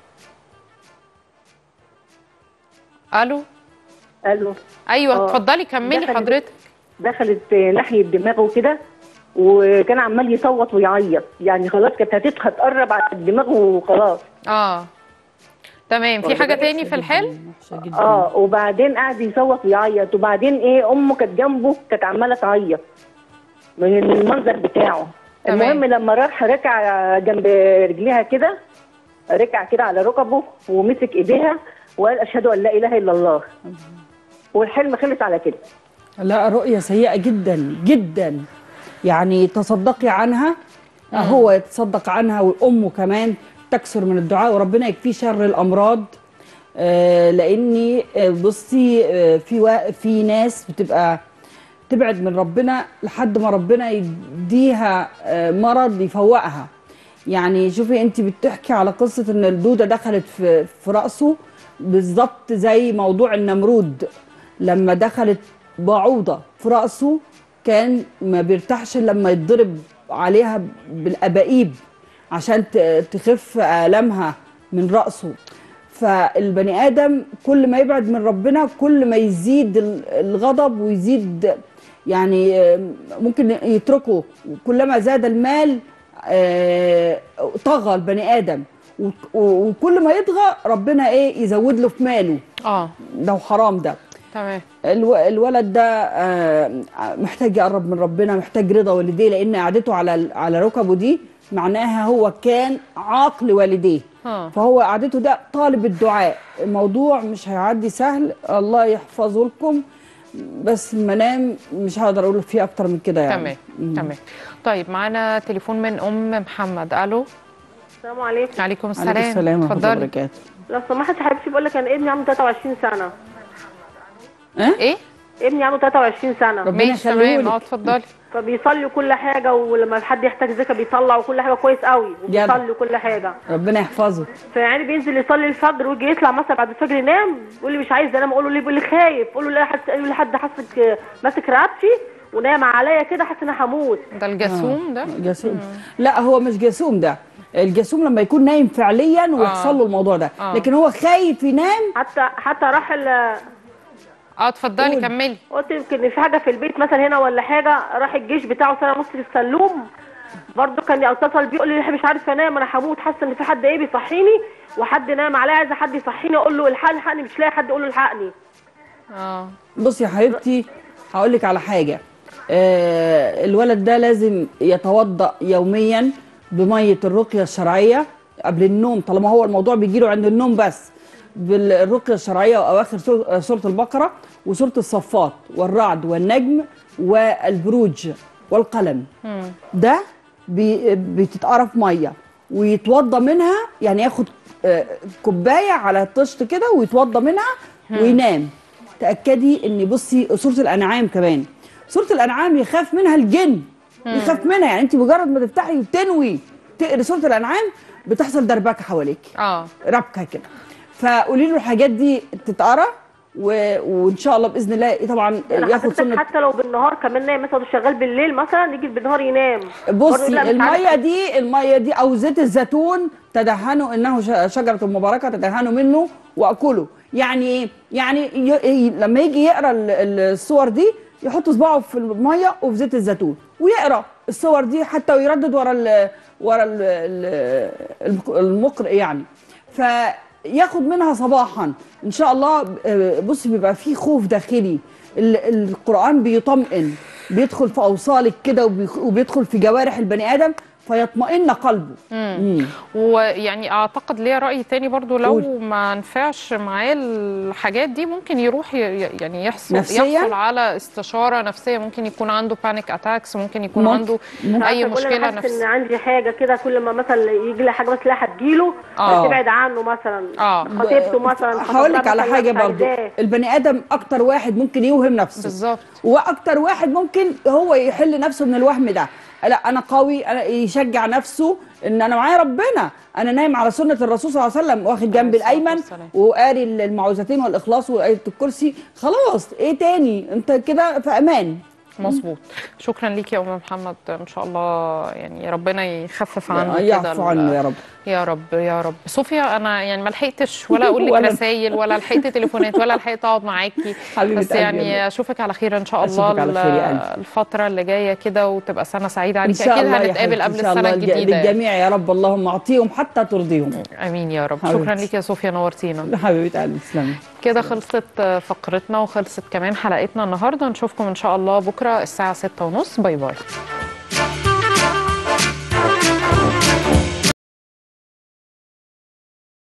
الو ايوه اتفضلي كملي حضرتك. دخلت ناحيه دماغه كده وكان عمال يصوت ويعيط، يعني خلاص كانت هتقرب على دماغه وخلاص. تمام. في حاجه تاني في الحلم؟ وبعدين قعد يصوت ويعيط، وبعدين ايه امه كانت جنبه كانت عماله تعيط من المنظر بتاعه. المهم لما راح ركع جنب رجليها كده، ركع كده على ركبه ومسك ايديها وقال اشهد ان لا اله الا الله، والحلم خلص على كده. لا رؤيه سيئه جدا جدا، يعني تصدقي عنها. هو يتصدق عنها وامه كمان تكثر من الدعاء وربنا يكفيه شر الامراض. لاني بصي في ناس بتبقى تبعد من ربنا لحد ما ربنا يديها مرض يفوقها. يعني شوفي انت بتحكي على قصه ان الدوده دخلت في راسه، بالظبط زي موضوع النمرود لما دخلت بعوضه في راسه كان ما بيرتاحش لما يتضرب عليها بالابائيب عشان تخف آلامها من رأسه. فالبني آدم كل ما يبعد من ربنا كل ما يزيد الغضب ويزيد، يعني ممكن يتركه. كلما زاد المال طغى البني آدم، وكل ما يطغى ربنا يزود له في ماله. ده حرام ده. تمام. الولد ده محتاج يقرب من ربنا، محتاج رضا والديه، لأن قعدته على ركبه دي معناها هو كان عاق لوالديه. فهو قعدته ده طالب الدعاء. الموضوع مش هيعدي سهل، الله يحفظه لكم، بس المنام مش هقدر اقول فيه اكتر من كده يعني. تمام. طيب معانا تليفون من ام محمد. الو السلام عليكم. عليكم السلام. عليكم السلام ورحمه الله وبركاته. لو سمحت يا حبيبتي بقول لك انا ابني عنده 23 سنه. ايه؟ ابني عنده 23 سنه. ماشي تمام. اتفضلي. فبيصلي كل حاجه، ولما حد يحتاج زكاه بيطلع وكل حاجه كويس قوي، وبيصلي كل حاجه. ربنا يحفظه. فيعني بينزل يصلي الفجر ويجي يطلع مثلا بعد الفجر ينام، يقول لي مش عايز انام. اقول له ليه؟ بيقول لي خايف. اقول له لا، حد حاسك ماسك رقبتي ونام عليا كده، حاسس ان انا هموت. ده الجاسوم ده؟ جاسوم. لا هو مش جاسوم، ده الجاسوم لما يكون نايم فعليا ويحصل له الموضوع ده. لكن هو خايف ينام. حتى راح اتفضلي كملي. قلت يمكن في حاجه في البيت مثلا هنا ولا حاجه. راح الجيش بتاعه سنه ونص في السلوم، برضه كان يتصل بيقول لي مش عارف انام، انا هموت، حاسه ان في حد بيصحيني وحد نام عليا، عايزه حد يصحيني. اقول له الحقني، مش لاقي حد اقول له الحقني. بصي يا حبيبتي هقول لك على حاجه. الولد ده لازم يتوضا يوميا بميه الرقيه الشرعيه قبل النوم، طالما هو الموضوع بيجي له عند النوم بس، بالرقيه الشرعيه واواخر سوره البقره وسوره الصفات والرعد والنجم والبروج والقلم. ده بتتقرف ميه ويتوضى منها، يعني ياخد كوبايه على طشت كده ويتوضى منها وينام. تاكدي ان بصي سوره الانعام كمان، سوره الانعام يخاف منها الجن، يخاف منها. يعني انت مجرد ما تفتحي وتنوي تقري سوره الانعام بتحصل دربكه حواليك، ربكه كده. فقولي له الحاجات دي تتقرا وان شاء الله باذن الله طبعا ياخد سنه. حتى لو بالنهار كمان نايم، مثلا شغال بالليل مثلا يجي بالنهار ينام. بصي الميه دي او زيت الزيتون تدهنوا انه شجره مباركه تدهنوا منه واكلوا. يعني ايه؟ يعني لما يجي يقرا الصور دي يحط صباعه في الميه وفي زيت الزيتون ويقرا الصور دي حتى ويردد ورا المقرئ يعني، فياخد منها صباحا ان شاء الله. بصي بيبقى فيه خوف داخلي، القرآن بيطمئن، بيدخل في اوصالك كده وبيدخل في جوارح البني ادم فيطمئن قلبه. ويعني اعتقد ليا راي تاني برضو، لو ما نفعش معاه الحاجات دي ممكن يروح يعني يحصل على استشاره نفسيه. ممكن يكون عنده بانيك اتاكس، ممكن يكون عنده اي مشكله نفسيه. ان عندي حاجه كده كل ما مثلا يجي لي حاجه بس لا هتجيله تبعد عنه مثلا خطيبته مثلا. هقول لك على حاجه برضو، البني ادم اكتر واحد ممكن يوهم نفسه بالظبط، واكتر واحد ممكن هو يحل نفسه من الوهم ده. لا انا قوي، أنا يشجع نفسه ان انا معايا ربنا، انا نايم على سنه الرسول صلى الله عليه وسلم، واخد جنب الايمن وقاري المعوذتين والاخلاص وايه الكرسي، خلاص ايه تاني؟ انت كده في امان. مظبوط. شكرا ليك يا ام محمد، ان شاء الله يعني ربنا يخفف عنه كده، يعفو عنه يا رب يا رب يا رب. صوفيا انا يعني ما لحقتش ولا اقول لك رسائل ولا لحقت تليفونات ولا لحقت اقعد معاكي، بس يعني اشوفك على خير ان شاء الله الفتره اللي جايه كده، وتبقى سنه سعيده عليك. اكيد هنتقابل قبل السنه الجديده للجميع يا رب، اللهم اعطيهم حتى ترضيهم. امين يا رب. شكرا ليك يا صوفيا، نورتينا حبيبه قلبي. تسلمي. كده خلصت فقرتنا وخلصت كمان حلقتنا النهارده. نشوفكم ان شاء الله بكره الساعه 6:30. باي باي.